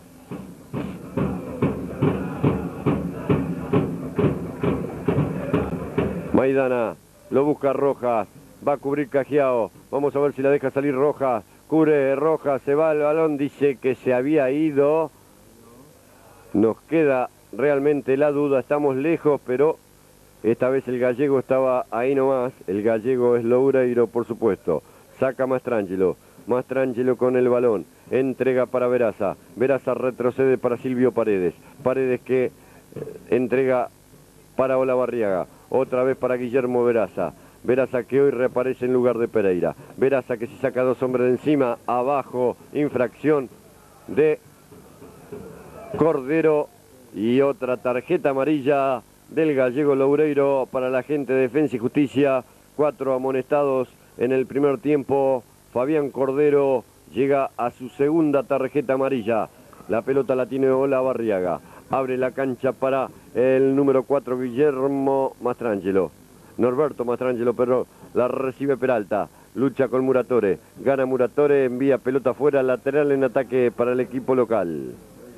Maidana, lo busca Rojas, va a cubrir Cajiao. Vamos a ver si la deja salir Rojas. Cubre Rojas, se va el balón, dice que se había ido. Nos queda realmente la duda, estamos lejos, pero esta vez el gallego estaba ahí nomás, el gallego es Loureiro, por supuesto. Saca Mastrangelo con el balón, entrega para Veraza, Veraza retrocede para Silvio Paredes que entrega para Olavarriaga, otra vez para Guillermo Veraza que hoy reaparece en lugar de Pereira, Veraza que se saca dos hombres de encima, abajo, infracción de Cordero. Y otra tarjeta amarilla del gallego Loureiro para la gente de Defensa y Justicia. 4 amonestados en el primer tiempo. Fabián Cordero llega a su segunda tarjeta amarilla. La pelota la tiene Olavarriaga. Abre la cancha para el número 4, Guillermo Mastrangelo. Norberto Mastrangelo, pero la recibe Peralta. Lucha con Muratore. Gana Muratore, envía pelota afuera, lateral en ataque para el equipo local.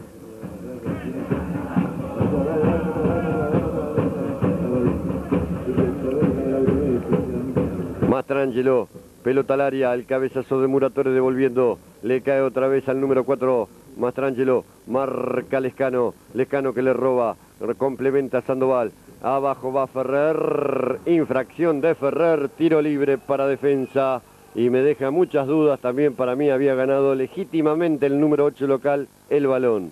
Mastrangelo, pelota al área, el cabezazo de Muratore devolviendo, le cae otra vez al número 4, Mastrangelo, marca Lescano que le roba, complementa Sandoval, abajo va Ferrer, infracción de Ferrer, tiro libre para defensa y me deja muchas dudas, también para mí había ganado legítimamente el número 8 local el balón.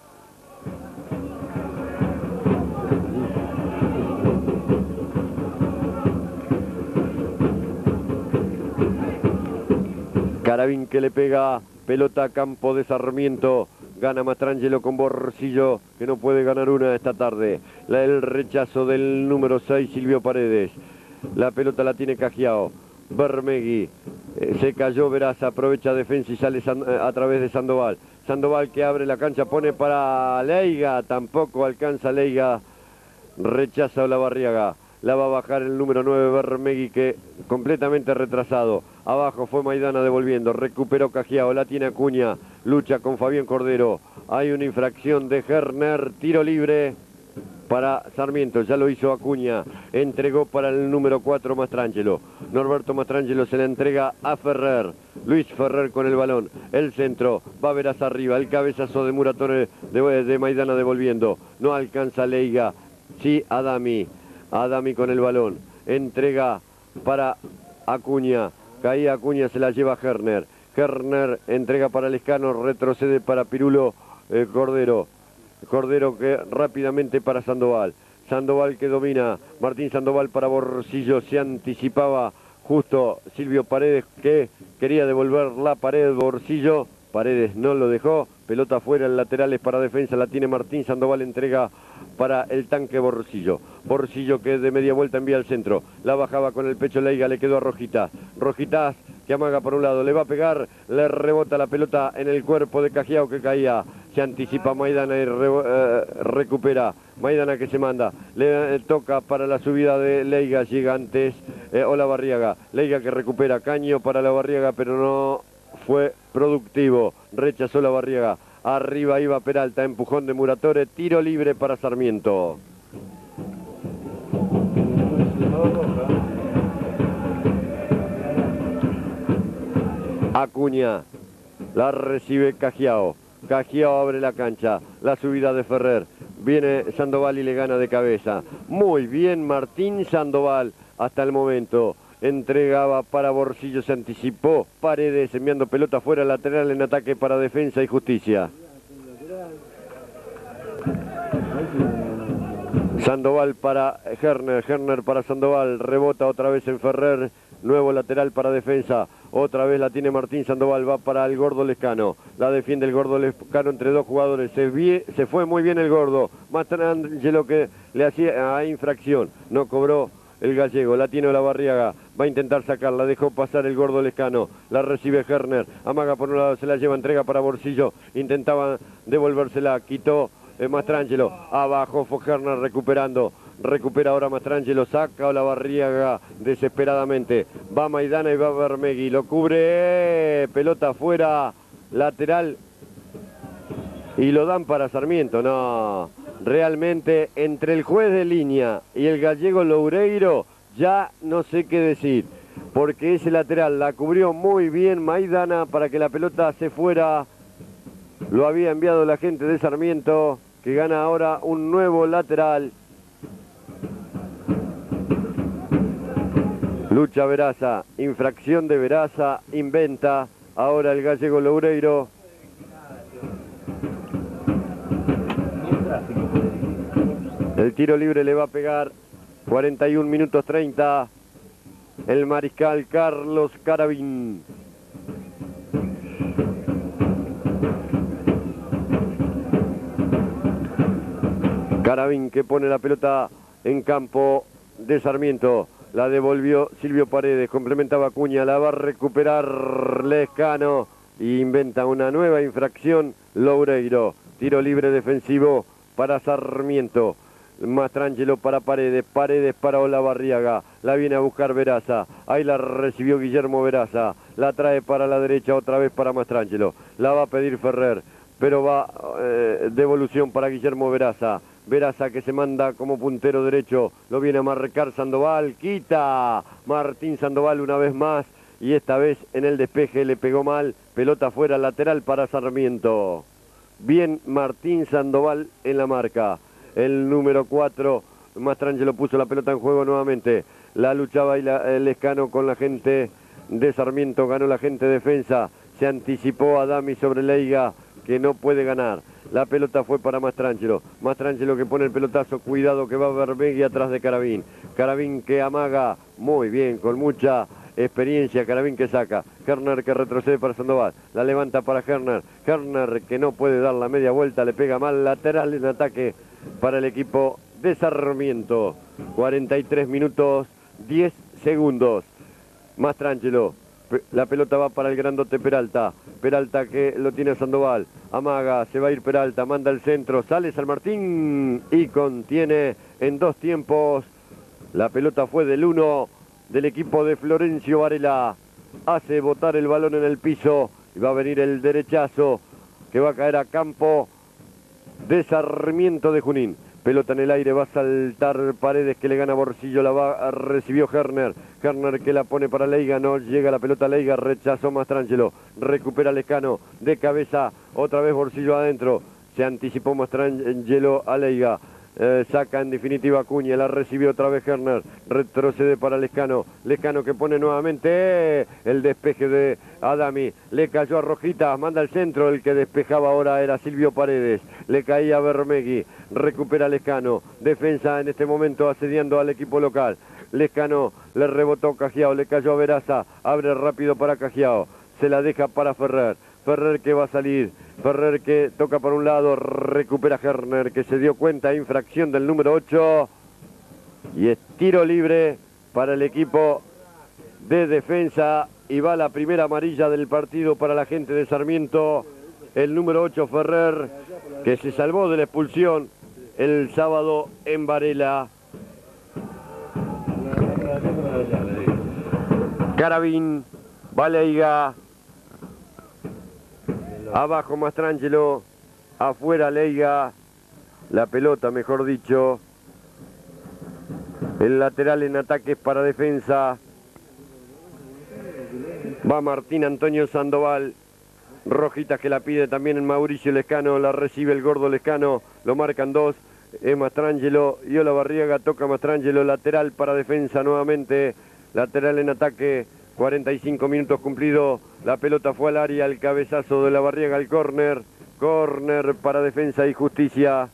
Caravín que le pega, pelota a campo de Sarmiento, gana Mastrangelo con Borsillo, que no puede ganar una esta tarde. El rechazo del número 6, Silvio Paredes. La pelota la tiene Cajiao, Bermegui, se cayó Veraza, aprovecha defensa y sale a través de Sandoval. Sandoval que abre la cancha, pone para Leiga, tampoco alcanza Leiga, rechaza Olavarriaga. La va a bajar el número 9, Bermegui, que completamente retrasado. Abajo fue Maidana devolviendo, recuperó Cajiao, la tiene Acuña, lucha con Fabián Cordero. Hay una infracción de Herner, tiro libre para Sarmiento, ya lo hizo Acuña, entregó para el número 4 Mastrangelo. Norberto Mastrangelo se la entrega a Ferrer. Luis Ferrer con el balón, el centro, va Veraz arriba, el cabezazo de Muratore de Maidana devolviendo, no alcanza Leiga, sí Adami con el balón, entrega para Acuña, caía Acuña, se la lleva Herner. Herner entrega para Lescano, retrocede para Pirulo Cordero. Cordero que rápidamente para Sandoval. Sandoval que domina. Martín Sandoval para Borsillo. Se anticipaba justo Silvio Paredes que quería devolver la pared. Borsillo. Paredes no lo dejó. Pelota afuera, en laterales para defensa. La tiene Martín Sandoval. Entrega para el tanque Borsillo. Borsillo que de media vuelta envía al centro. La bajaba con el pecho Leiga. Le quedó a Rojitas. Rojitas que amaga por un lado. Le va a pegar. Le rebota la pelota en el cuerpo de Cajiao que caía. Se anticipa Maidana y recupera. Maidana que se manda. Le toca para la subida de Leiga. Llega antes Olavarriaga. Leiga que recupera. Caño para Olavarriaga, pero no fue productivo. Rechazó Olavarriaga. Arriba iba Peralta. Empujón de Muratore. Tiro libre para Sarmiento. Acuña. La recibe Cajiao. Cajiao abre la cancha, la subida de Ferrer, viene Sandoval y le gana de cabeza. Muy bien Martín Sandoval hasta el momento. Entregaba para Borsillo, se anticipó Paredes enviando pelota fuera, lateral en ataque para Defensa y Justicia. Sandoval para Herner, Herner para Sandoval, rebota otra vez en Ferrer, nuevo lateral para Defensa. Otra vez la tiene Martín Sandoval, va para el Gordo Lescano. La defiende el Gordo Lescano entre dos jugadores. Se fue muy bien el Gordo. Mastrangelo que le hacía infracción. No cobró el gallego. La tiene Olavarriaga. Va a intentar sacarla. Dejó pasar el Gordo Lescano. La recibe Herner. Amaga por un lado, se la lleva, entrega para Borsillo. Intentaba devolvérsela. Quitó Mastrangelo. Abajo fue Herner recuperando. Recupera ahora Mastrangelo, saca Olavarriaga desesperadamente. Va Maidana y va Bermegui. Lo cubre, pelota afuera, lateral. Y lo dan para Sarmiento. No, realmente entre el juez de línea y el gallego Loureiro, ya no sé qué decir. Porque ese lateral la cubrió muy bien Maidana para que la pelota se fuera. Lo había enviado la gente de Sarmiento, que gana ahora un nuevo lateral. Lucha Veraza, infracción de Veraza, inventa ahora el gallego Loureiro. El tiro libre le va a pegar, 41 minutos 30, el mariscal Carlos Caravín. Caravín que pone la pelota en campo de Sarmiento. La devolvió Silvio Paredes, complementaba Acuña, la va a recuperar Lescano y inventa una nueva infracción Loureiro. Tiro libre defensivo para Sarmiento. Mastrangelo para Paredes, Paredes para Olavarriaga, la viene a buscar Veraza, ahí la recibió Guillermo Veraza, la trae para la derecha otra vez para Mastrangelo, la va a pedir Ferrer, pero va devolución para Guillermo Veraza. Veraza que se manda como puntero derecho, lo viene a marcar Sandoval, quita Martín Sandoval una vez más y esta vez en el despeje le pegó mal, pelota fuera, lateral para Sarmiento. Bien Martín Sandoval en la marca, el número 4, Mastrangelo puso la pelota en juego nuevamente, la luchaba y el Lescano con la gente de Sarmiento, ganó la gente de Defensa, se anticipó a Dami sobre Leiga que no puede ganar. La pelota fue para Mastrangelo. Mastrangelo que pone el pelotazo. Cuidado que va Bermegui atrás de Caravín. Caravín que amaga muy bien, con mucha experiencia. Caravín que saca. Herner que retrocede para Sandoval. La levanta para Herner. Herner que no puede dar la media vuelta. Le pega mal. Lateral en ataque para el equipo de Sarmiento. 43 minutos, 10 segundos. Mastrangelo. La pelota va para el grandote Peralta. Peralta que lo tiene a Sandoval. Amaga, se va a ir Peralta, manda el centro, sale San Martín y contiene en dos tiempos. La pelota fue del 1 del equipo de Florencio Varela. Hace botar el balón en el piso y va a venir el derechazo que va a caer a campo de Sarmiento de Junín. Pelota en el aire, va a saltar Paredes, que le gana Borsillo, recibió Herner. Herner que la pone para Leiga, no llega la pelota a Leiga, rechazó Mastrangelo, recupera Lescano, de cabeza, otra vez Borsillo adentro, se anticipó Mastrangelo a Leiga. Saca en definitiva Acuña, la recibió otra vez Herner, retrocede para Lescano, Lescano que pone nuevamente el despeje de Adami, le cayó a Rojitas, manda al centro, el que despejaba ahora era Silvio Paredes, le caía a Bermegui, recupera Lescano, defensa en este momento asediando al equipo local, Lescano le rebotó Cajiao, le cayó a Veraza, abre rápido para Cajiao, se la deja para Ferrer, Ferrer que va a salir, Ferrer que toca por un lado, recupera Herner que se dio cuenta, infracción del número 8 y es tiro libre para el equipo de defensa y va la primera amarilla del partido para la gente de Sarmiento, el número 8 Ferrer que se salvó de la expulsión el sábado en Varela. Caravín, Valeiga. Abajo Mastrangelo, afuera Leiga, la pelota mejor dicho, el lateral en ataque para defensa, va Martín Antonio Sandoval, Rojitas que la pide también en Mauricio Lescano, la recibe el gordo Lescano, lo marcan dos, es Mastrangelo y Olavarriaga, toca Mastrangelo, lateral para defensa nuevamente, lateral en ataque. 45 minutos cumplidos, la pelota fue al área, el cabezazo de Olavarriaga al córner, córner para Defensa y Justicia.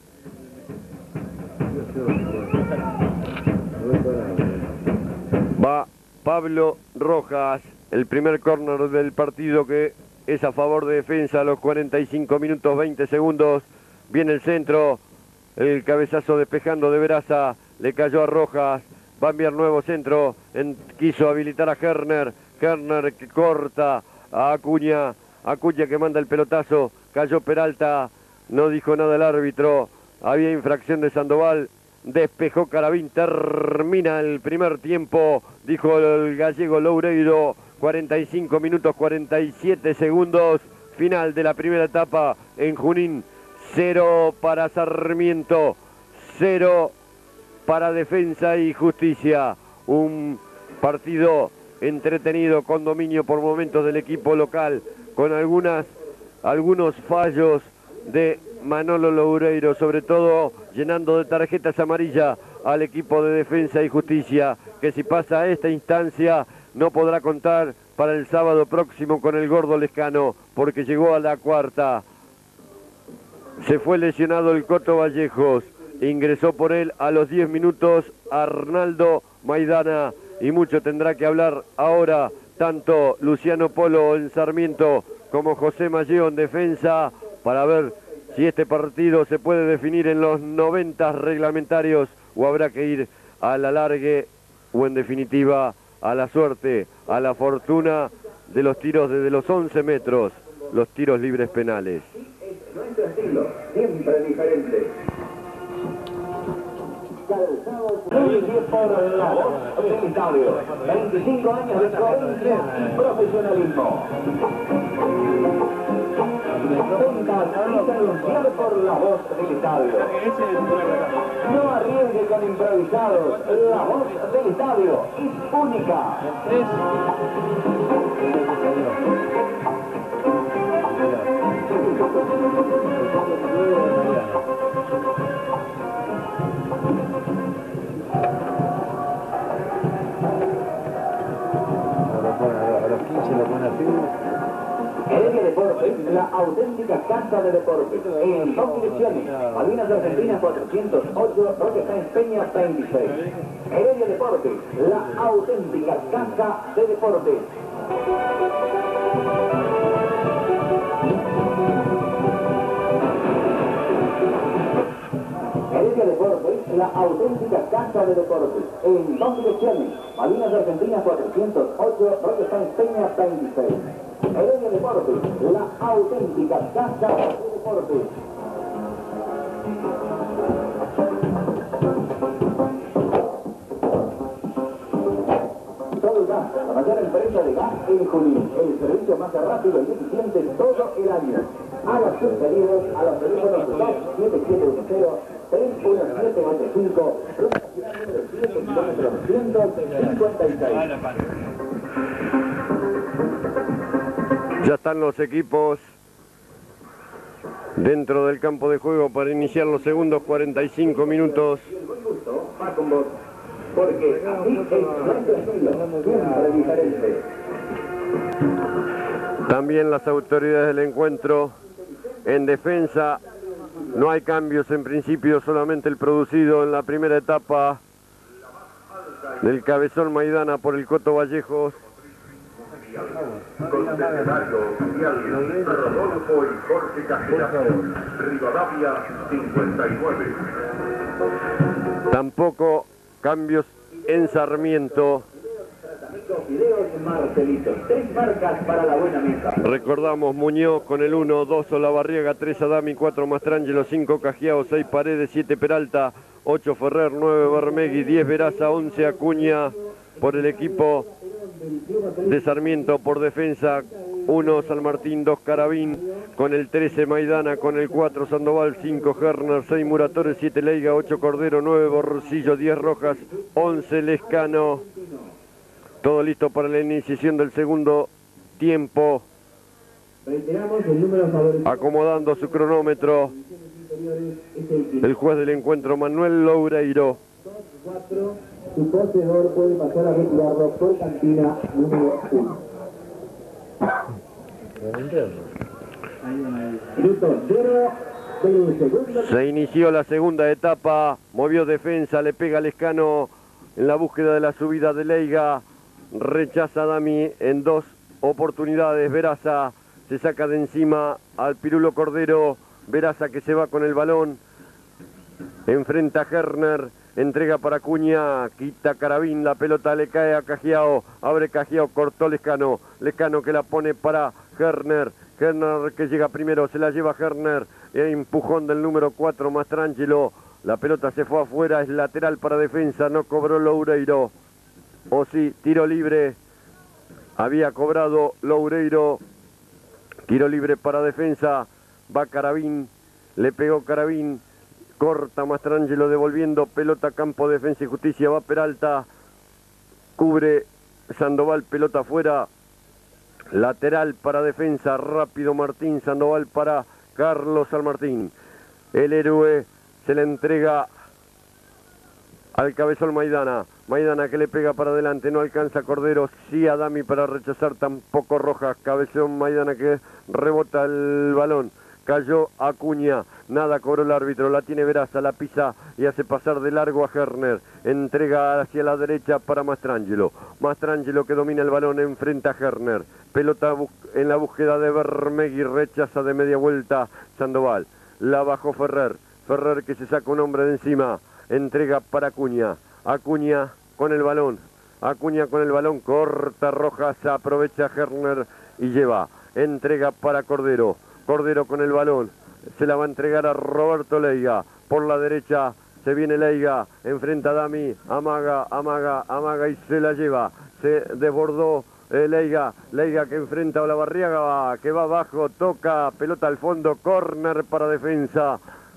Va Pablo Rojas, el primer córner del partido que es a favor de Defensa a los 45 minutos 20 segundos, viene el centro, el cabezazo despejando de Veraza, le cayó a Rojas. Va a enviar nuevo centro, quiso habilitar a Herner, Herner que corta a Acuña, Acuña que manda el pelotazo, cayó Peralta, no dijo nada el árbitro, había infracción de Sandoval, despejó Caravín, termina el primer tiempo, dijo el gallego Loureiro, 45 minutos 47 segundos, final de la primera etapa en Junín, 0 para Sarmiento, 0 para Defensa y Justicia. Un partido entretenido con dominio por momentos del equipo local, con algunos fallos de Manolo Loureiro, sobre todo llenando de tarjetas amarillas al equipo de Defensa y Justicia, que si pasa a esta instancia no podrá contar para el sábado próximo con el gordo Lescano, porque llegó a la cuarta. Se fue lesionado el Coto Vallejos. Ingresó por él a los 10 minutos Arnaldo Maidana y mucho tendrá que hablar ahora tanto Luciano Polo en Sarmiento como José Malleo en Defensa para ver si este partido se puede definir en los 90 reglamentarios o habrá que ir a la largue o en definitiva a la suerte, a la fortuna de los tiros desde los 11 metros, los tiros libres penales. Nuestro estilo, siempre diferente. Por la voz del estadio. 25 años de coherencia y profesionalismo. Ventas y anunciar por la voz del estadio. No arriesgue con improvisados. La voz del estadio es única. Heredia Deportes, la auténtica casa de deportes. En dos direcciones. Malvinas Argentinas 408, Roque Sáenz Peña 26. Heredia Deportes, la auténtica casa de deportes. Heredia Deportes, la auténtica casa de deportes. En dos direcciones. Malvinas Argentinas 408, Roque Sáenz Peña 26. Heredia Deportes, la auténtica casa de deportes. Todo gas, la mayor empresa de gas en Junín. El servicio más rápido y eficiente todo el año. Haga sus pedidos a los teléfonos 2710-31785, ruta nacional número 7, kilómetro 156. Ya están los equipos dentro del campo de juego para iniciar los segundos 45 minutos. Va con vos, porque así es nuestro estilo, siempre diferente. También las autoridades del encuentro. En defensa no hay cambios en principio, solamente el producido en la primera etapa del Cabezón Maidana por el Coto Vallejos. Concesionario oficial Rodolfo y Jorge Castellanos, Rivadavia 59. Tampoco cambios en Sarmiento. Fideos Marcelitos, 3 marcas para la buena mesa. Recordamos Muñoz con el 1, 2 Olavarriaga, 3 Adami, 4 Mastrangelo, 5 Cajiao, 6 Paredes, 7 Peralta, 8 Ferrer, 9 Bermegui, 10 Veraza, 11 Acuña por el equipo de Sarmiento. Por defensa 1 San Martín, 2 Carabín, con el 13 Maidana, con el 4 Sandoval, 5 Herner, 6 Muratores, 7 Leiga, 8 Cordero, 9 Borcillo, 10 Rojas, 11 Lescano. Todo listo para la iniciación del segundo tiempo. Reiteramos el número favorito. Acomodando su cronómetro, el juez del encuentro, Manuel Loureiro. 2-4, su poseedor puede pasar a retirarlo por cantina número 1. Minuto 0 del segundo. Se inició la segunda etapa, movió defensa, le pega Lescano en la búsqueda de la subida de Leiga. Rechaza Dami en 2 oportunidades. Veraza se saca de encima al Pirulo Cordero. Veraza que se va con el balón. Enfrenta a Herner. Entrega para Acuña. Quita Carabín. La pelota le cae a Cajiao. Abre Cajiao. Cortó Lescano. Lescano que la pone para Herner. Herner que llega primero. Se la lleva Herner. Empujón del número 4 Mastrangelo. La pelota se fue afuera. Es lateral para defensa. No cobró Loureiro. O sí, tiro libre. Había cobrado Loureiro. Tiro libre para defensa. Va Carabín. Le pegó Carabín. Corta Mastrangelo devolviendo. Pelota campo defensa y justicia. Va Peralta. Cubre Sandoval. Pelota afuera. Lateral para defensa. Rápido Martín. Sandoval para Carlos San Martín. El héroe se le entrega al Cabezón Maidana. Maidana que le pega para adelante, no alcanza Cordero, sí a Dami para rechazar, tampoco Rojas. Cabezón Maidana que rebota el balón. Cayó Acuña, nada cobró el árbitro, la tiene Veraza, la pisa y hace pasar de largo a Herner. Entrega hacia la derecha para Mastrangelo. Mastrangelo que domina el balón, enfrenta a Herner. Pelota en la búsqueda de Bermegui, rechaza de media vuelta Sandoval. La bajó Ferrer. Ferrer que se saca un hombre de encima. Entrega para Acuña. Acuña con el balón. Acuña con el balón. Corta Rojas. Aprovecha Herner y lleva. Entrega para Cordero. Cordero con el balón. Se la va a entregar a Roberto Leiga. Por la derecha se viene Leiga. Enfrenta a Dami. Amaga, amaga, amaga y se la lleva. Se desbordó Leiga. Leiga que enfrenta a Olavarriaga. Que va abajo. Toca. Pelota al fondo. Córner para defensa.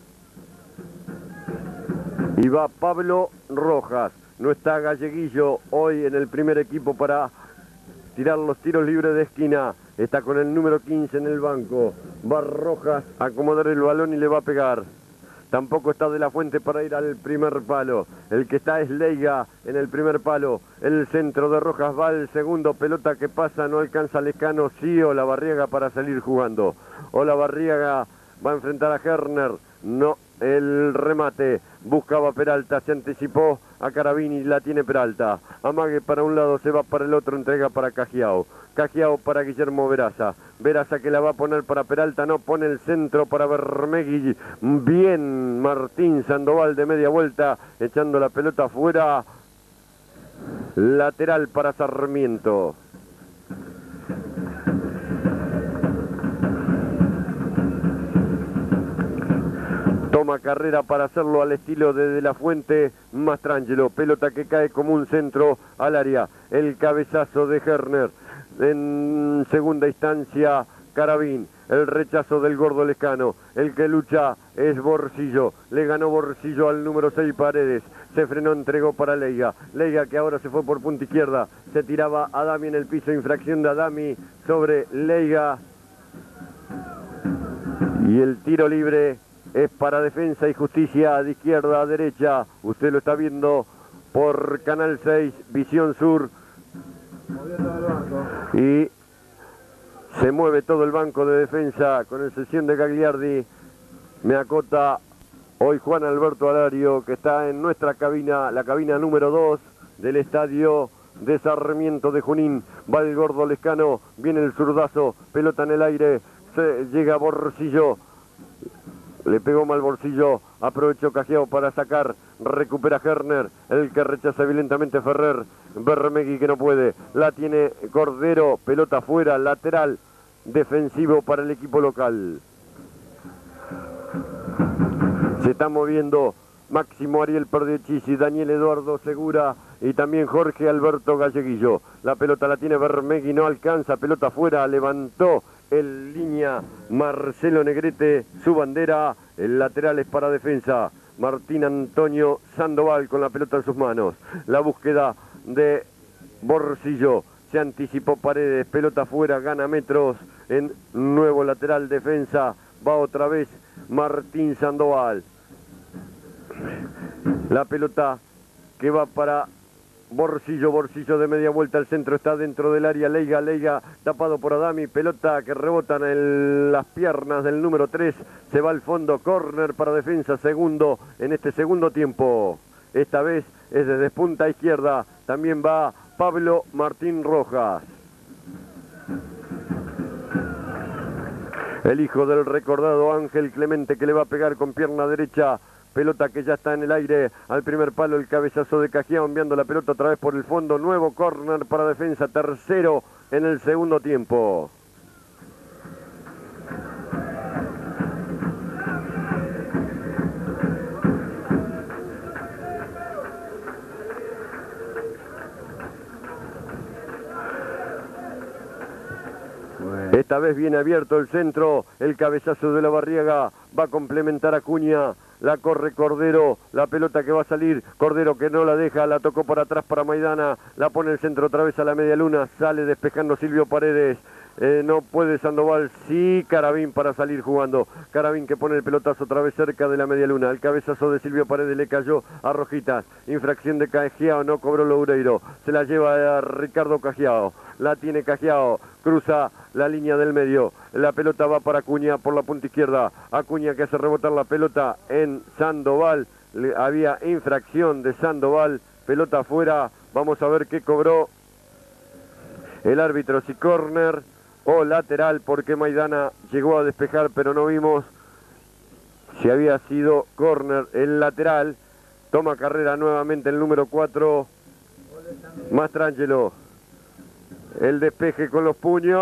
Y va Pablo Rojas. No está Galleguillo hoy en el primer equipo para tirar los tiros libres de esquina. Está con el número 15 en el banco. Va Rojas a acomodar el balón y le va a pegar. Tampoco está De la Fuente para ir al primer palo. El que está es Leiga en el primer palo. El centro de Rojas va al segundo. Pelota que pasa, no alcanza Lescano. Sí, Olavarriaga para salir jugando. Olavarriaga va a enfrentar a Herner. No, el remate. Buscaba Peralta, se anticipó a Carabini, la tiene Peralta. Amague para un lado, se va para el otro, entrega para Cajiao. Cajiao para Guillermo Veraza. Veraza que la va a poner para Peralta, no pone el centro para Bermegui. Bien Martín Sandoval de media vuelta, echando la pelota afuera. Lateral para Sarmiento. Toma carrera para hacerlo al estilo de la Fuente. Mastrangelo, pelota que cae como un centro al área. El cabezazo de Herner. En segunda instancia, Carabín. el rechazo del gordo Lescano. El que lucha es Borsillo. Le ganó Borsillo al número 6 Paredes. Se frenó, entregó para Leiga. Leiga que ahora se fue por punta izquierda. Se tiraba Adami en el piso. Infracción de Adami sobre Leiga. Y el tiro libre es para Defensa y Justicia de izquierda a derecha. Usted lo está viendo por Canal 6, Visión Sur. Y se mueve todo el banco de Defensa con excepción de Gagliardi. Me acota hoy Juan Alberto Alario, que está en nuestra cabina, la cabina número 2 del estadio de Sarmiento de Junín. Va el gordo Lescano, viene el zurdazo, pelota en el aire, llega Borsillo. Le pegó mal Borsillo, aprovechó Cajiao para sacar, recupera Herner, el que rechaza violentamente Ferrer, Bermegui que no puede, la tiene Cordero, pelota afuera, lateral, defensivo para el equipo local. Se está moviendo Máximo Ariel Perdechisi, Daniel Eduardo Segura y también Jorge Alberto Galleguillo. La pelota la tiene Bermegui, no alcanza, pelota afuera, levantó en línea Marcelo Negrete su bandera. El lateral es para Defensa. Martín Antonio Sandoval con la pelota en sus manos. La búsqueda de Borsillo. Se anticipó Paredes, pelota afuera, gana metros en nuevo lateral. Defensa, va otra vez Martín Sandoval. La pelota que va para Borsillo, Borsillo de media vuelta al centro, está dentro del área, Leiga tapado por Adami, pelota que rebota en las piernas del número 3, se va al fondo, córner para Defensa, segundo en este segundo tiempo. Esta vez es desde punta izquierda, también va Pablo Martín Rojas. El hijo del recordado Ángel Clemente que le va a pegar con pierna derecha. Pelota que ya está en el aire, al primer palo el cabezazo de Cajiao enviando la pelota otra vez por el fondo, nuevo córner para Defensa, tercero en el segundo tiempo. Esta vez viene abierto el centro, el cabezazo de la Barriaga va a complementar a Acuña. La corre Cordero, la pelota que va a salir, Cordero que no la deja, la tocó por atrás para Maidana, la pone el centro otra vez a la media luna, sale despejando Silvio Paredes, no puede Sandoval, sí Caravín para salir jugando, Caravín que pone el pelotazo otra vez cerca de la media luna, el cabezazo de Silvio Paredes le cayó a Rojitas, infracción de Cajiao, no cobró Loureiro, se la lleva a Ricardo Cajiao, la tiene Cajiao, cruza la línea del medio, la pelota va para Acuña por la punta izquierda, Acuña que hace rebotar la pelota en Sandoval, había infracción de Sandoval, pelota afuera, vamos a ver qué cobró el árbitro, si córner o lateral, porque Maidana llegó a despejar pero no vimos si había sido córner. El lateral toma carrera nuevamente el número 4, Mastrangelo. El despeje con los puños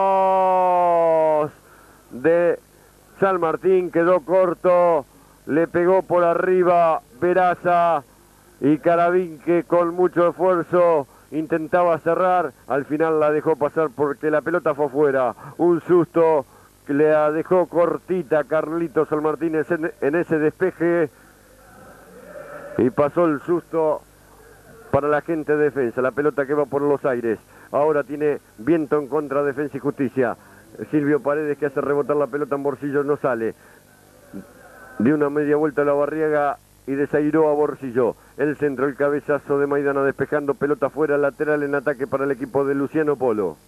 de San Martín quedó corto, le pegó por arriba Veraza y Caravín que con mucho esfuerzo intentaba cerrar, al final la dejó pasar porque la pelota fue afuera. Un susto que le dejó cortita Carlitos San Martínez en ese despeje y pasó el susto para la gente de Defensa. La pelota que va por los aires. Ahora tiene viento en contra de Defensa y Justicia. Silvio Paredes que hace rebotar la pelota en Borsillo, no sale. De una media vuelta a la Barriaga y desairó a Borsillo. El centro, el cabezazo de Maidana despejando, pelota afuera, lateral en ataque para el equipo de Luciano Polo.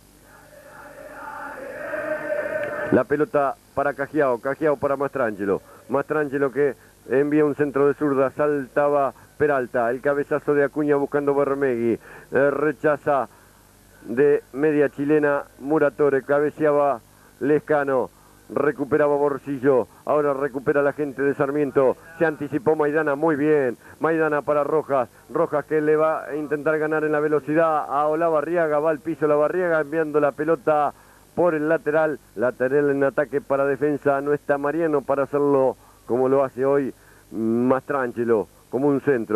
La pelota para Cajiao, Cajiao para Mastrangelo. Mastrangelo que envía un centro de zurda, saltaba Peralta. El cabezazo de Acuña buscando Bermegui. Rechaza de media chilena Muratore, cabeceaba Lescano. Recuperaba Borsillo, ahora recupera la gente de Sarmiento, se anticipó Maidana, muy bien, Maidana para Rojas, Rojas que le va a intentar ganar en la velocidad a Olavarriaga, va al piso la Barriaga enviando la pelota por el lateral, lateral en ataque para Defensa, no está Mariano para hacerlo como lo hace hoy Mastrangelo, como un centro,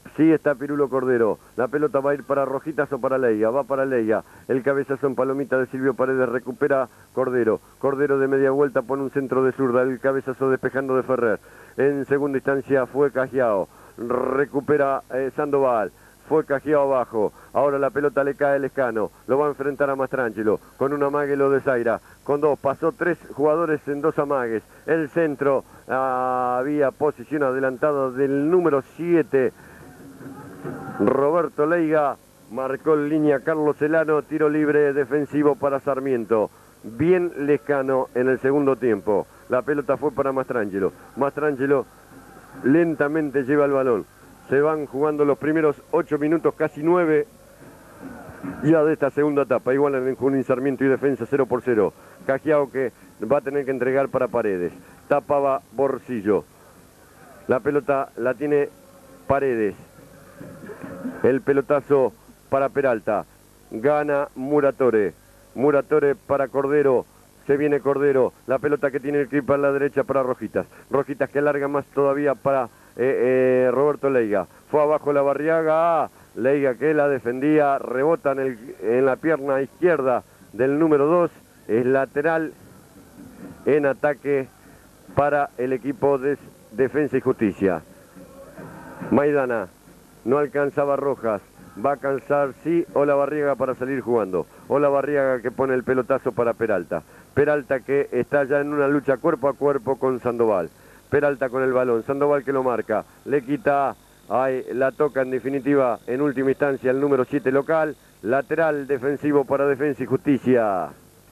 Sí, está Pirulo Cordero. La pelota va a ir para Rojitas o para Leiga. Va para Leiga. El cabezazo en palomita de Silvio Paredes. Recupera Cordero. Cordero de media vuelta pone un centro de zurda. El cabezazo despejando de Ferrer. En segunda instancia fue Cajiao. Recupera Sandoval. Fue Cajiao abajo. Ahora la pelota le cae a Lescano. Lo va a enfrentar a Mastrangelo. Con un amague lo de Zaira. Con dos. Pasó 3 jugadores en 2 amagues. El centro. Había posición adelantada del número 7. Roberto Leiga. Marcó en línea Carlos Elano. Tiro libre defensivo para Sarmiento. Bien Lescano en el segundo tiempo. La pelota fue para Mastrangelo. Mastrangelo lentamente lleva el balón. Se van jugando los primeros 8 minutos, casi 9 ya de esta segunda etapa. Igual en Junín, Sarmiento y defensa 0-0. Cajiao que va a tener que entregar para Paredes. Tapaba Borsillo. La pelota la tiene Paredes. El pelotazo para Peralta. Gana Muratore. Muratore para Cordero. Se viene Cordero. La pelota que tiene el clip a la derecha para Rojitas. Rojitas que alarga más todavía para Roberto Leiga. Fue abajo la Barriaga. Leiga que la defendía. Rebota en la pierna izquierda del número 2. Es lateral en ataque para el equipo de Defensa y Justicia. Maidana. No alcanzaba Rojas. Va a alcanzar, sí, Olavarriaga para salir jugando. Olavarriaga que pone el pelotazo para Peralta. Peralta que está ya en una lucha cuerpo a cuerpo con Sandoval. Peralta con el balón. Sandoval que lo marca. Le quita, ahí la toca en definitiva, en última instancia, el número 7 local. Lateral defensivo para Defensa y Justicia.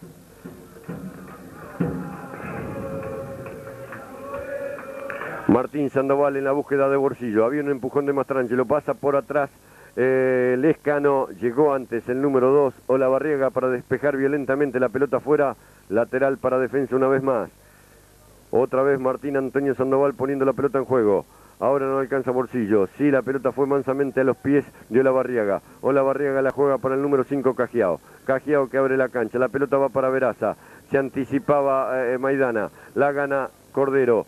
Martín Sandoval en la búsqueda de Borsillo. Había un empujón de Mastrangelo. Pasa por atrás. Lescano llegó antes el número 2, Olavarriaga para despejar violentamente la pelota afuera, lateral para Defensa una vez más. Otra vez Martín Antonio Sandoval poniendo la pelota en juego. Ahora no alcanza Borsillo. Sí, la pelota fue mansamente a los pies de Olavarriaga. Olavarriaga la juega para el número 5 Cajiao. Cajiao que abre la cancha. La pelota va para Veraza. Se anticipaba Maidana. La gana Cordero.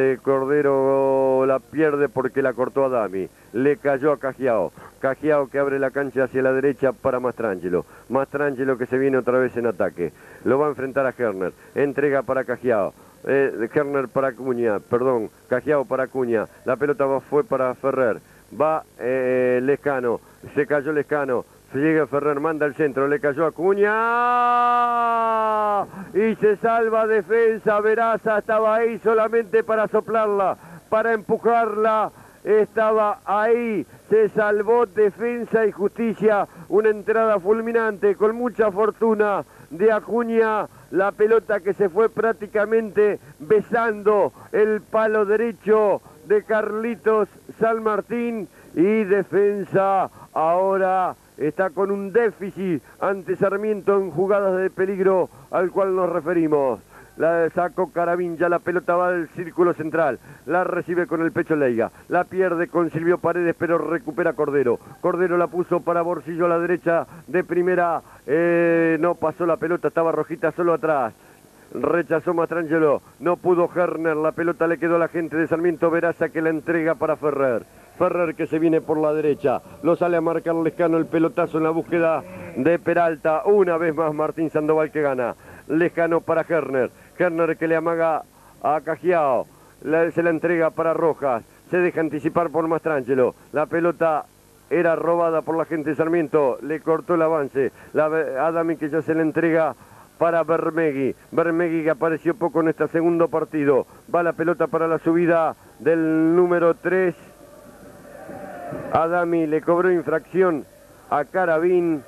Cordero la pierde porque la cortó a Dami. Le cayó a Cajiao. Cajiao que abre la cancha hacia la derecha para Mastrangelo. Mastrangelo que se viene otra vez en ataque. Lo va a enfrentar a Herner. Entrega para Cajiao. Herner para Acuña. Perdón. Cajiao para Acuña. La pelota fue para Ferrer. Va Lescano. Se cayó Lescano. Llega Ferrer, manda el centro, le cayó a Acuña y se salva Defensa. Veraza estaba ahí solamente para soplarla, para empujarla, estaba ahí, se salvó Defensa y Justicia. Una entrada fulminante con mucha fortuna de Acuña, la pelota que se fue prácticamente besando el palo derecho de Carlitos San Martín y Defensa ahora está con un déficit ante Sarmiento en jugadas de peligro al cual nos referimos. La sacó Caravín, ya la pelota va al círculo central, la recibe con el pecho Leiga, la pierde con Silvio Paredes pero recupera Cordero. Cordero la puso para Borsillo a la derecha de primera, no pasó la pelota, estaba Rojita solo atrás. Rechazó Mastrangelo, no pudo Herner, la pelota le quedó a la gente de Sarmiento. Veraza que la entrega para Ferrer. Ferrer que se viene por la derecha, lo sale a marcar Lescano, el pelotazo en la búsqueda de Peralta. Una vez más Martín Sandoval que gana. Lescano para Herner. Herner que le amaga a Cajiao. Se la entrega para Rojas. Se deja anticipar por Mastrangelo. La pelota era robada por la gente de Sarmiento. Le cortó el avance. Adami que ya se la entrega para Bermegui. Bermegui que apareció poco en este segundo partido. Va la pelota para la subida del número 3. Adami le cobró infracción a Caravín.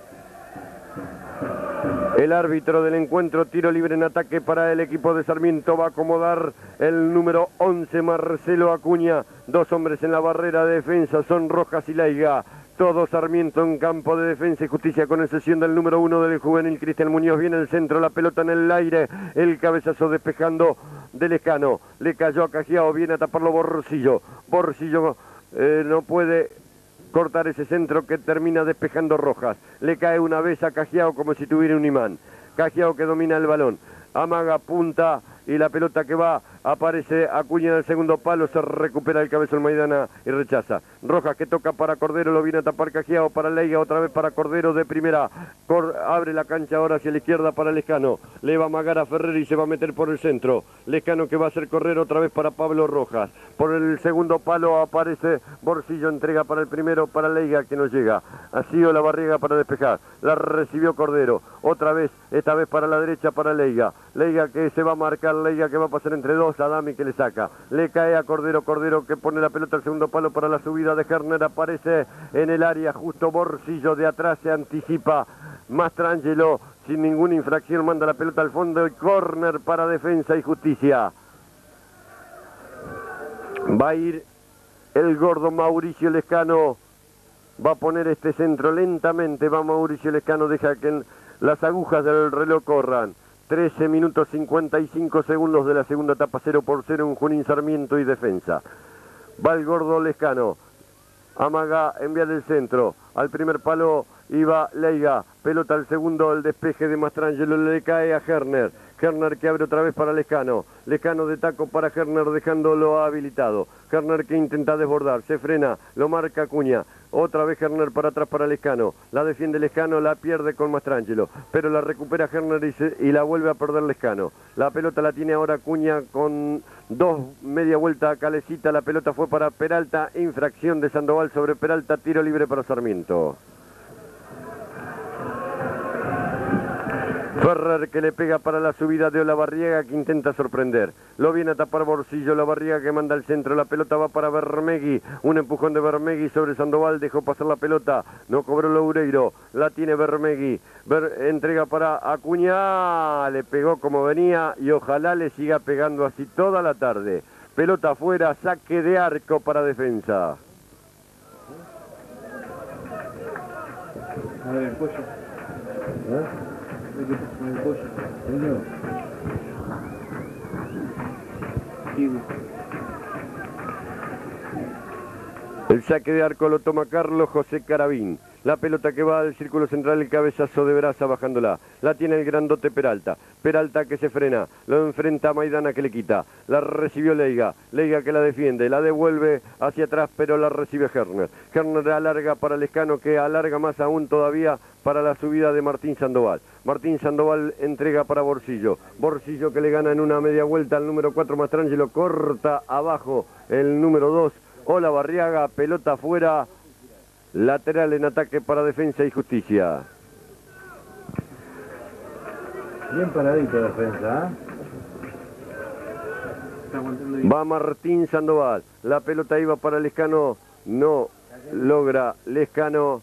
El árbitro del encuentro, tiro libre en ataque para el equipo de Sarmiento. Va a acomodar el número 11, Marcelo Acuña. 2 hombres en la barrera de defensa, son Rojas y Leiga. Todo Sarmiento en campo de Defensa y Justicia, con excepción del número 1 del juvenil Cristian Muñoz. Viene el centro, la pelota en el aire, el cabezazo despejando de Lescano. Le cayó a Cajiao, viene a taparlo Borsillo. Borsillo no puede cortar ese centro que termina despejando Rojas. Le cae una vez a Cajiao como si tuviera un imán. Cajiao que domina el balón. Amaga punta y la pelota que va, aparece Acuña en el segundo palo, se recupera el cabezón Maidana y rechaza. Rojas que toca para Cordero, lo viene a tapar Cajiao para Leiga, otra vez para Cordero de primera. Abre la cancha ahora hacia la izquierda para Lescano. Le va a amagar a Ferrer y se va a meter por el centro. Lescano que va a hacer correr otra vez para Pablo Rojas. Por el segundo palo aparece Borsillo, entrega para el primero para Leiga que no llega. Ha sido la barriga para despejar. La recibió Cordero. Otra vez, esta vez para la derecha para Leiga. Leiga que se va a marcar, Leiga que va a pasar entre dos, Adami que le saca. Le cae a Cordero, Cordero que pone la pelota al segundo palo para la subida de Herner. Aparece en el área justo Borsillo, de atrás se anticipa Mastrangelo, sin ninguna infracción manda la pelota al fondo y córner para Defensa y Justicia. Va a ir el gordo Mauricio Lescano, va a poner este centro lentamente, va Mauricio Lescano, deja que las agujas del reloj corran. 13 minutos 55 segundos de la segunda etapa, 0-0 en Junín, Sarmiento y Defensa. Va el gordo Lescano, amaga, envía del centro, al primer palo iba Leiga, pelota al segundo, el despeje de Mastrangelo, le cae a Herner. Herner que abre otra vez para Lescano. Lescano de taco para Herner dejándolo habilitado. Herner que intenta desbordar, se frena, lo marca Acuña. Otra vez Herner para atrás para Lescano. La defiende Lescano, la pierde con Mastrangelo. Pero la recupera Herner y la vuelve a perder Lescano. La pelota la tiene ahora Acuña con dos media vuelta a Calecita. La pelota fue para Peralta, infracción de Sandoval sobre Peralta, tiro libre para Sarmiento. Ferrer que le pega para la subida de Olavarriaga que intenta sorprender. Lo viene a tapar Borsillo, Olavarriaga que manda al centro. La pelota va para Bermegui. Un empujón de Bermegui sobre Sandoval. Dejó pasar la pelota. No cobró Loureiro. La tiene Bermegui. Entrega para Acuña. Le pegó como venía y ojalá le siga pegando así toda la tarde. Pelota afuera, saque de arco para Defensa. A ver, el pollo. Con el pollo. El saque de arco lo toma Carlos José Carabín. La pelota que va al círculo central, el cabezazo de Braza bajándola. La tiene el grandote Peralta. Peralta que se frena. Lo enfrenta a Maidana que le quita. La recibió Leiga. Leiga que la defiende. La devuelve hacia atrás pero la recibe Herner. Herner alarga para Lescano que alarga más aún todavía para la subida de Martín Sandoval. Martín Sandoval entrega para Borsillo. Borsillo que le gana en una media vuelta al número 4 Mastrangelo. Corta abajo el número 2 Olavarriaga. Pelota afuera. Lateral en ataque para Defensa y Justicia. Bien paradito Defensa, ¿eh? Va Martín Sandoval. La pelota iba para Lescano. No logra Lescano.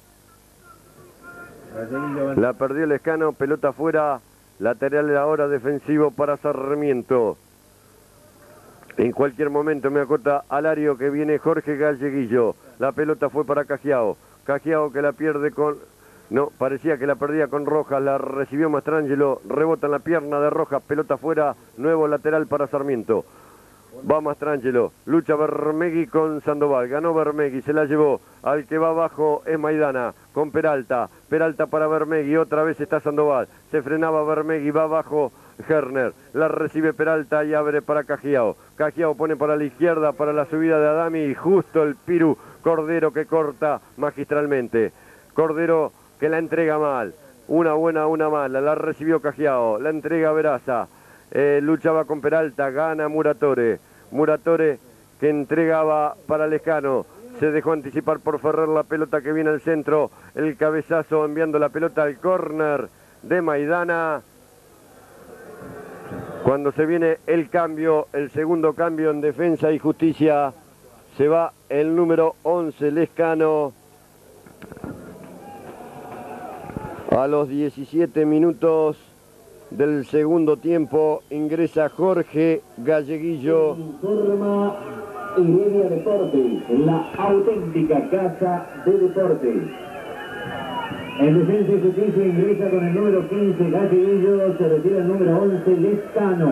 La perdió Lescano. Pelota afuera. Lateral ahora defensivo para Sarmiento. En cualquier momento me acota Alario que viene Jorge Galleguillo. La pelota fue para Cajiao. Cajiao que la pierde con... No, parecía que la perdía con Rojas. La recibió Mastrangelo. Rebota en la pierna de Rojas. Pelota afuera. Nuevo lateral para Sarmiento. Va Mastrangelo. Lucha Bermegui con Sandoval. Ganó Bermegui. Se la llevó. Al que va abajo es Maidana. Con Peralta. Peralta para Bermegui. Otra vez está Sandoval. Se frenaba Bermegui. Va abajo Herner. La recibe Peralta y abre para Cajiao. Cajiao pone para la izquierda para la subida de Adami. Y justo el Piru Cordero que corta magistralmente. Cordero que la entrega mal. Una buena, una mala. La recibió Cajiao. La entrega Veraza. Luchaba con Peralta. Gana Muratore. Muratore que entregaba para Lescano. Se dejó anticipar por Ferrer la pelota que viene al centro. El cabezazo enviando la pelota al córner de Maidana. Cuando se viene el cambio, el segundo cambio en Defensa y Justicia, se va el número 11, Lescano. A los 17 minutos del segundo tiempo ingresa Jorge Galleguillo. Informa Iberia Deportes, la auténtica casa de deportes. En Defensa y Justicia ingresa con el número 15 Galleguillo, se retira el número 11 Lescano.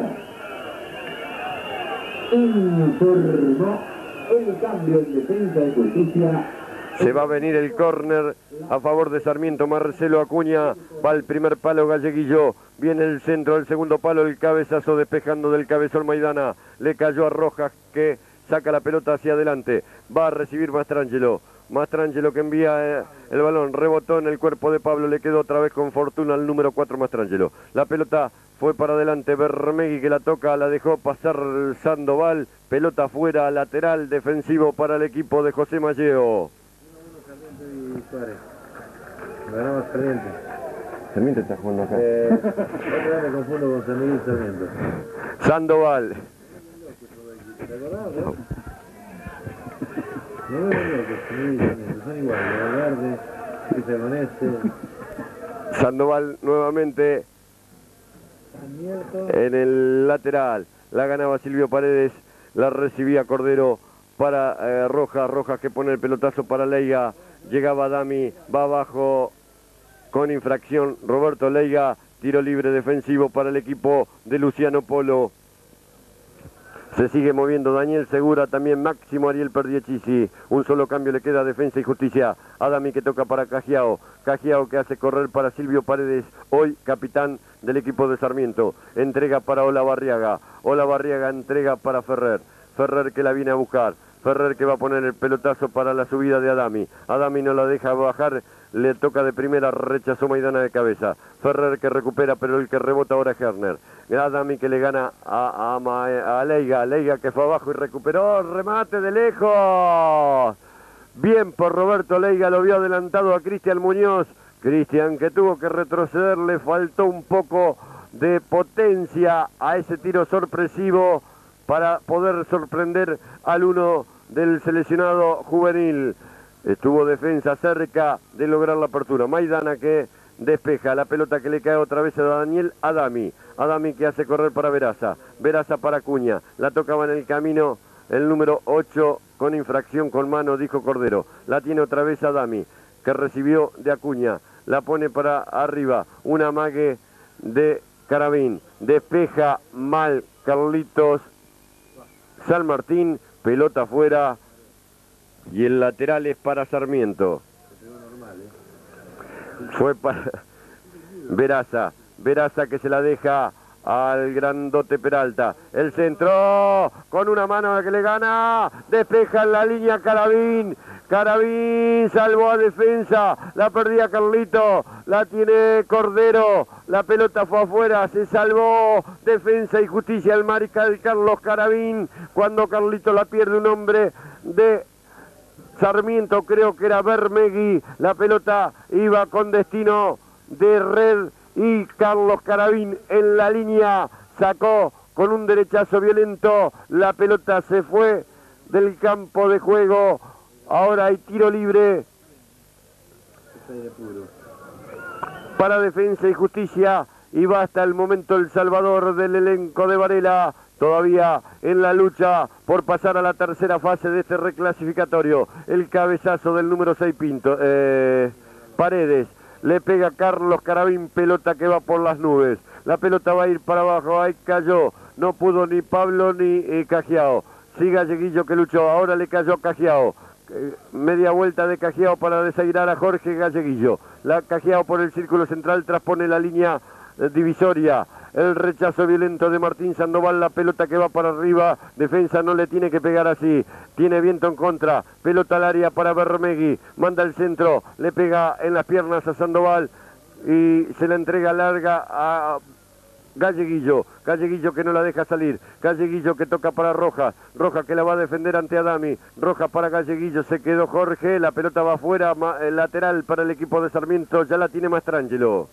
Informó el cambio en Defensa y Justicia Se va a venir el córner a favor de Sarmiento. Marcelo Acuña va al primer palo, Galleguillo. Viene el centro del segundo palo, el cabezazo despejando del cabezón Maidana. Le cayó a Rojas, que saca la pelota hacia adelante. Va a recibir Mastrangelo. Mastrangelo que envía el balón. Rebotó en el cuerpo de Pablo. Le quedó otra vez con fortuna al número 4 Mastrangelo. La pelota fue para adelante. Vermegui que la toca. La dejó pasar Sandoval. Pelota fuera, lateral defensivo para el equipo de José Malleo. Ganamos Sarmiento. Sarmiento está jugando acá. Otra vez me confundo con San Miguel y Sarmiento. Sandoval. ¿Te acordás, no? No me veo que San Miguel y Sarmiento son iguales. Valverde, Luisa con este. Sandoval nuevamente Sarmiento. en el lateral. La ganaba Silvio Paredes. La recibía Cordero para Rojas. Rojas que pone el pelotazo para Leiga. Llegaba Dami, va abajo con infracción Roberto Leiga, tiro libre defensivo para el equipo de Luciano Polo. Se sigue moviendo Daniel Segura, también Máximo Ariel Perdiechisi. Un solo cambio le queda a Defensa y Justicia. Adami que toca para Cajiao. Cajiao que hace correr para Silvio Paredes, hoy capitán del equipo de Sarmiento. Entrega para Olavarriaga. Olavarriaga entrega para Ferrer. Ferrer que la viene a buscar. Ferrer que va a poner el pelotazo para la subida de Adami. Adami no la deja bajar, le toca de primera, rechazó Maidana de cabeza. Ferrer que recupera, pero el que rebota ahora es Herner. Adami que le gana a Leiga. Leiga que fue abajo y recuperó, remate de lejos. Bien por Roberto Leiga, lo vio adelantado a Cristian Muñoz. Cristian que tuvo que retroceder, le faltó un poco de potencia a ese tiro sorpresivo para poder sorprender al uno del seleccionado juvenil. Estuvo Defensa cerca de lograr la apertura. Maidana que despeja la pelota que le cae otra vez a Daniel Adami. Adami que hace correr para Veraza. Veraza para Acuña. La tocaba en el camino el número 8 con infracción con mano, dijo Cordero. La tiene otra vez Adami, que recibió de Acuña. La pone para arriba. Un amague de Carabín. Despeja mal Carlitos San Martín. Pelota afuera. Y el lateral es para Sarmiento. Fue para Veraza. Veraza que se la deja al grandote Peralta. El centro con una mano que le gana. Despeja en la línea Carabín. Carabín salvó a Defensa. La perdía Carlito. La tiene Cordero. La pelota fue afuera. Se salvó Defensa y Justicia. El mariscal Carlos Carabín. Cuando Carlito la pierde, un hombre de Sarmiento, creo que era Vermegui. La pelota iba con destino de red y Carlos Carabín en la línea sacó con un derechazo violento. La pelota se fue del campo de juego. Ahora hay tiro libre para Defensa y Justicia y va hasta el momento el salvador del elenco de Varela. Todavía en la lucha por pasar a la tercera fase de este reclasificatorio. El cabezazo del número 6 Pinto. Paredes. Le pega Carlos Carabín, pelota que va por las nubes. La pelota va a ir para abajo, ahí cayó. No pudo ni Pablo ni Cajiao. Sí Galleguillo que luchó, ahora le cayó Cajiao. Media vuelta de Cajiao para desairar a Jorge Galleguillo. La Cajiao por el círculo central, traspone la línea divisoria. El rechazo violento de Martín Sandoval, la pelota que va para arriba. Defensa no le tiene que pegar así. Tiene viento en contra. Pelota al área para Vermegui. Manda el centro. Le pega en las piernas a Sandoval. Y se la entrega larga a Galleguillo. Galleguillo que no la deja salir. Galleguillo que toca para Rojas. Rojas que la va a defender ante Adami. Rojas para Galleguillo. Se quedó Jorge. La pelota va afuera. Lateral para el equipo de Sarmiento. Ya la tiene Mastrangelo.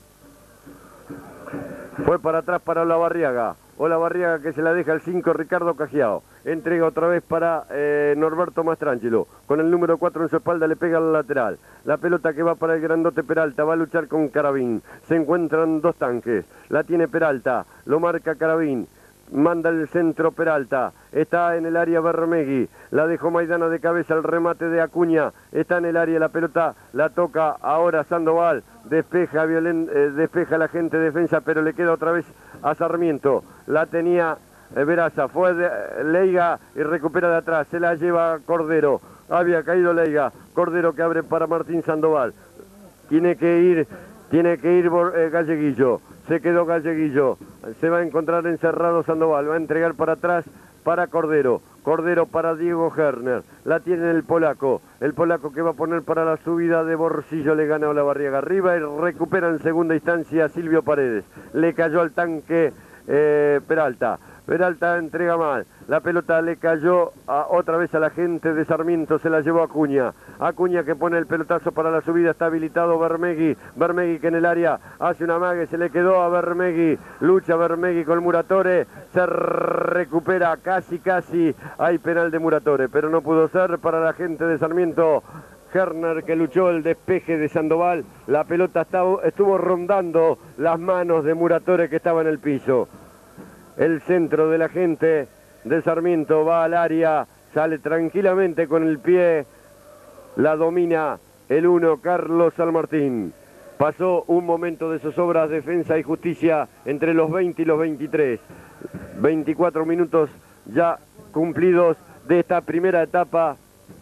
Fue para atrás para Olavarriaga. Olavarriaga que se la deja el 5 Ricardo Cajiao. Entrega otra vez para Norberto Mastrangelo. Con el número 4 en su espalda le pega al lateral. La pelota que va para el grandote Peralta. Va a luchar con Carabín. Se encuentran dos tanques. La tiene Peralta. Lo marca Carabín. Manda el centro Peralta. Está en el área Vermegui. La dejó Maidana de cabeza. El remate de Acuña. Está en el área. La pelota la toca ahora Sandoval. Despeja la gente de Defensa, pero le queda otra vez a Sarmiento. La tenía Veraza. Fue de Leiga y recupera de atrás. Se la lleva Cordero. había caído Leiga. Cordero que abre para Martín Sandoval. Tiene que ir Galleguillo. Se quedó Galleguillo. Se va a encontrar encerrado Sandoval. Va a entregar para atrás para Cordero. Cordero para Diego Herner. La tiene el polaco. El polaco que va a poner para la subida de Borsillo. Le gana Olavarriaga arriba y recupera en segunda instancia Silvio Paredes. Le cayó al tanque Peralta. Peralta entrega mal. La pelota le cayó otra vez a la gente de Sarmiento. Se la llevó Acuña. Acuña que pone el pelotazo para la subida. Está habilitado Bermegui. Bermegui que en el área hace una amague. Se le quedó a Bermegui. Lucha Bermegui con Muratore. Se recupera casi. Hay penal de Muratore. Pero no pudo ser para la gente de Sarmiento. Herner que luchó el despeje de Sandoval. La pelota estuvo rondando las manos de Muratore que estaba en el piso. El centro de la gente de Sarmiento va al área, sale tranquilamente con el pie, la domina el 1 Carlos San Martín. Pasó un momento de zozobra, Defensa y Justicia entre los 20 y los 23. 24 minutos ya cumplidos de esta primera etapa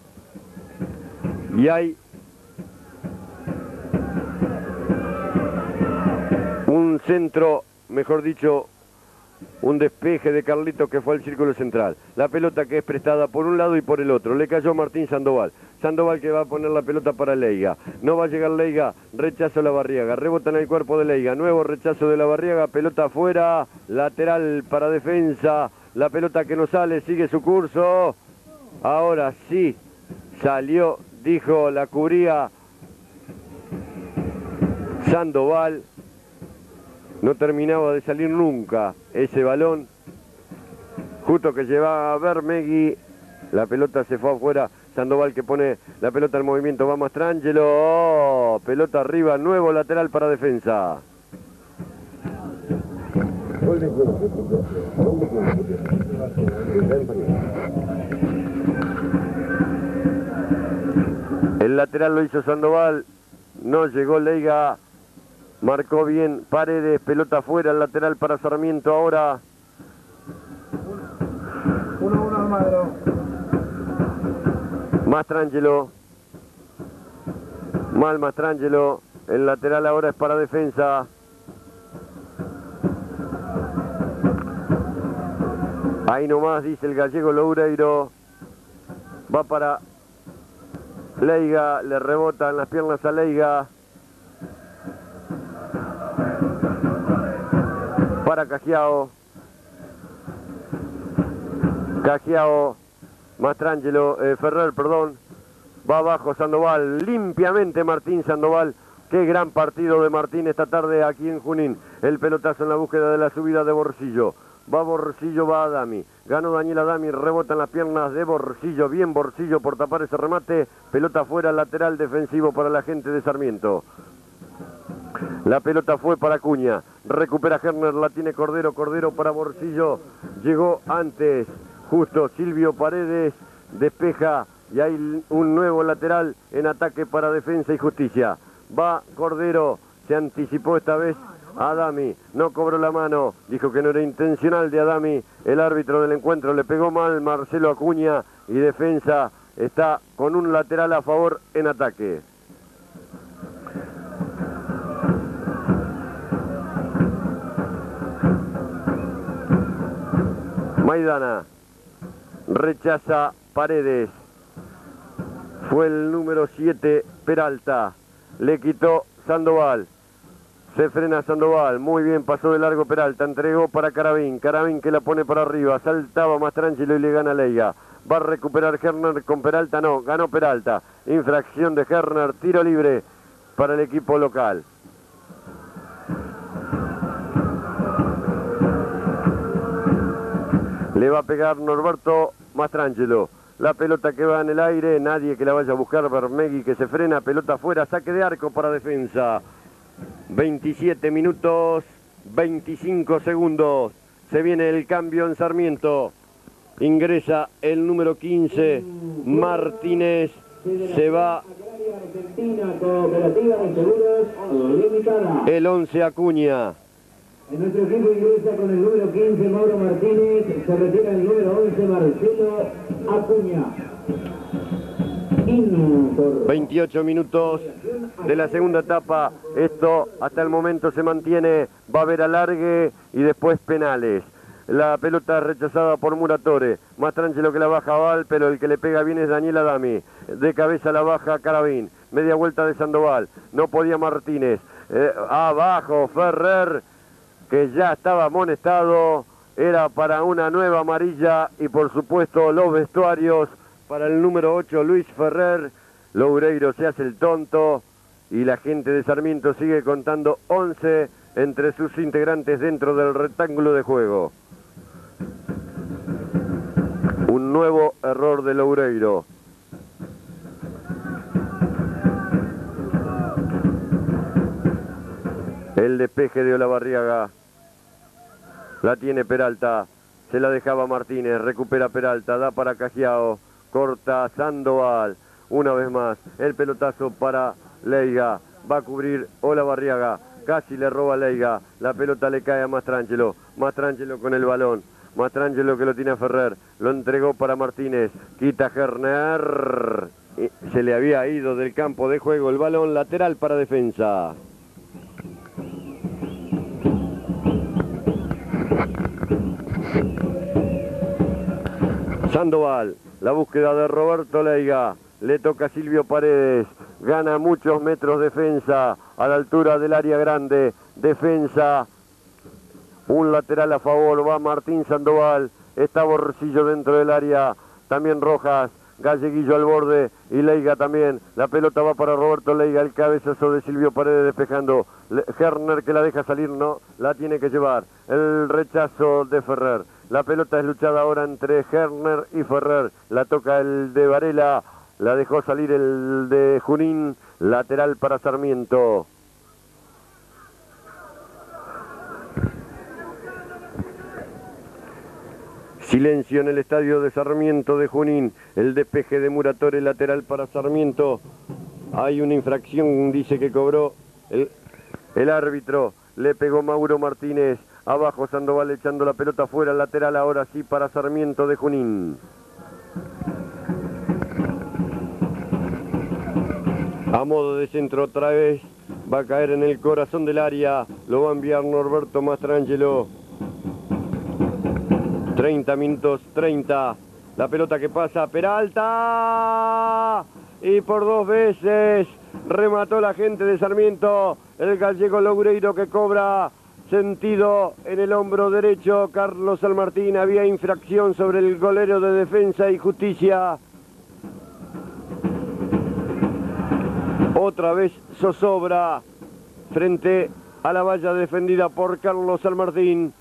y hay un centro, mejor dicho, un despeje de Carlito que fue al círculo central. La pelota que es prestada por un lado y por el otro. Le cayó Martín Sandoval. Sandoval que va a poner la pelota para Leiga. No va a llegar Leiga. Rechazo Olavarriaga. Rebota en el cuerpo de Leiga. Nuevo rechazo de Olavarriaga. Pelota afuera. Lateral para Defensa. La pelota que no sale. Sigue su curso. Ahora sí salió. Dijo, la cubría Sandoval. No terminaba de salir nunca ese balón. Justo que llevaba a Bermegui. La pelota se fue afuera. Sandoval que pone la pelota en movimiento. Va Mastrangelo. Oh, pelota arriba. Nuevo lateral para Defensa. El lateral lo hizo Sandoval. No llegó Leiga. Marcó bien Paredes, pelota afuera, el lateral para Sarmiento ahora. 1-1 Almagro. Mastrangelo. Mal Mastrangelo. El lateral ahora es para Defensa. Ahí nomás dice el gallego Loureiro. Va para Leiga, le rebota en las piernas a Leiga. Para Cajiao. Mastrangelo, Ferrer, perdón. Va abajo Sandoval, limpiamente Martín Sandoval. Qué gran partido de Martín esta tarde aquí en Junín. El pelotazo en la búsqueda de la subida de Borsillo. Va Borsillo, va Adami. Ganó Daniel Adami, rebota en las piernas de Borsillo. Bien Borsillo por tapar ese remate. Pelota fuera, lateral defensivo para la gente de Sarmiento. La pelota fue para Acuña. Recupera Herner, la tiene Cordero. Cordero para Borsillo. Llegó antes. Justo Silvio Paredes. Despeja. Y hay un nuevo lateral en ataque para Defensa y Justicia. Va Cordero. Se anticipó esta vez Adami. No cobró la mano. Dijo que no era intencional de Adami. El árbitro del encuentro le pegó mal Marcelo Acuña. Y Defensa está con un lateral a favor en ataque. Maidana rechaza Paredes. Fue el número 7 Peralta. Le quitó Sandoval. Se frena Sandoval. Muy bien, pasó de largo Peralta. Entregó para Caravín. Caravín que la pone para arriba. Saltaba Mastrangelo y le gana Leiga. Va a recuperar Herner con Peralta. No, ganó Peralta. Infracción de Herner. Tiro libre para el equipo local. Le va a pegar Norberto Mastrangelo. La pelota que va en el aire, nadie que la vaya a buscar. Bermegui que se frena, pelota afuera, saque de arco para Defensa. 27 minutos, 25 segundos. Se viene el cambio en Sarmiento. Ingresa el número 15, Martínez. Se va el 11 Acuña. En nuestro equipo ingresa con el número 15 Mauro Martínez, se retira el número 11 Marcelo Acuña. 28 minutos de la segunda etapa. Esto hasta el momento se mantiene. Va a haber alargue y después penales. La pelota rechazada por Muratore. Mastrangelo que la baja Val, pero el que le pega bien es Daniel Adami. De cabeza la baja Carabín. Media vuelta de Sandoval. No podía Martínez. Abajo Ferrer, que ya estaba amonestado. Era para una nueva amarilla y por supuesto los vestuarios para el número 8 Luis Ferrer. Loureiro se hace el tonto y la gente de Sarmiento sigue contando 11 entre sus integrantes dentro del rectángulo de juego. Un nuevo error de Loureiro. El despeje de Olavarriaga. La tiene Peralta. Se la dejaba Martínez. Recupera Peralta. Da para Cajiao. Corta Sandoval. Una vez más. El pelotazo para Leiga. Va a cubrir Olavarriaga. Casi le roba a Leiga. La pelota le cae a Mastrangelo. Mastrangelo con el balón. Mastrangelo que lo tiene a Ferrer. Lo entregó para Martínez. Quita Herner. Se le había ido del campo de juego el balón. Lateral para defensa. Sandoval, la búsqueda de Roberto Leiga, le toca a Silvio Paredes, gana muchos metros defensa a la altura del área grande, defensa, un lateral a favor, va Martín Sandoval, está Borsillo dentro del área, también Rojas, Galleguillo al borde y Leiga también, la pelota va para Roberto Leiga, el cabezazo de Silvio Paredes despejando, Herner que la deja salir, no, la tiene que llevar, el rechazo de Ferrer. La pelota es luchada ahora entre Herner y Ferrer. La toca el de Varela. La dejó salir el de Junín. Lateral para Sarmiento. Silencio en el estadio de Sarmiento de Junín. El despeje de Muratore, lateral para Sarmiento. Hay una infracción, dice que cobró el árbitro. Le pegó Mauro Martínez. Abajo Sandoval echando la pelota fuera, lateral ahora sí para Sarmiento de Junín. A modo de centro otra vez, va a caer en el corazón del área, lo va a enviar Norberto Mastrangelo. 30 minutos, 30. La pelota que pasa, Peralta. Y por dos veces remató la gente de Sarmiento. El gallego Loureiro que cobra sentido en el hombro derecho. Carlos San Martín, había infracción sobre el golero de Defensa y Justicia. Otra vez zozobra frente a la valla defendida por Carlos San Martín.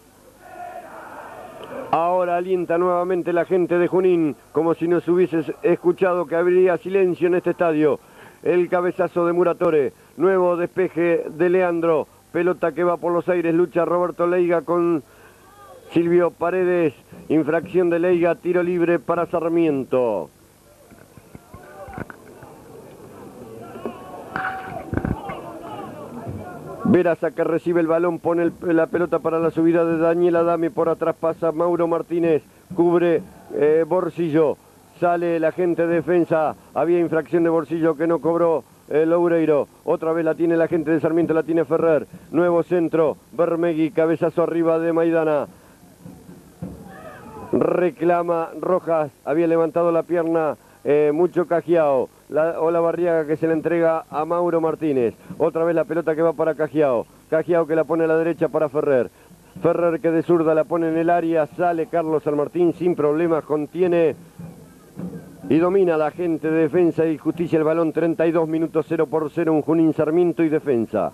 Ahora alienta nuevamente la gente de Junín, como si nos hubieses escuchado que habría silencio en este estadio. El cabezazo de Muratore, nuevo despeje de Leandro. Pelota que va por los aires, lucha Roberto Leiga con Silvio Paredes. Infracción de Leiga, tiro libre para Sarmiento. Veraza que recibe el balón, pone la pelota para la subida de Daniel Adami. Por atrás pasa Mauro Martínez, cubre Borsillo. Sale la gente de defensa, había infracción de Borsillo que no cobró Loureiro. Otra vez la tiene la gente de Sarmiento, la tiene Ferrer. Nuevo centro, Bermegui, cabezazo arriba de Maidana. Reclama Rojas, había levantado la pierna mucho Cajiao. Olavarriaga que se la entrega a Mauro Martínez. Otra vez la pelota que va para Cajiao. Cajiao que la pone a la derecha para Ferrer. Ferrer que de zurda la pone en el área. Sale Carlos San Martín sin problemas, contiene y domina la gente de Defensa y Justicia el balón. 32 minutos, 0-0, un Junín, Sarmiento y Defensa.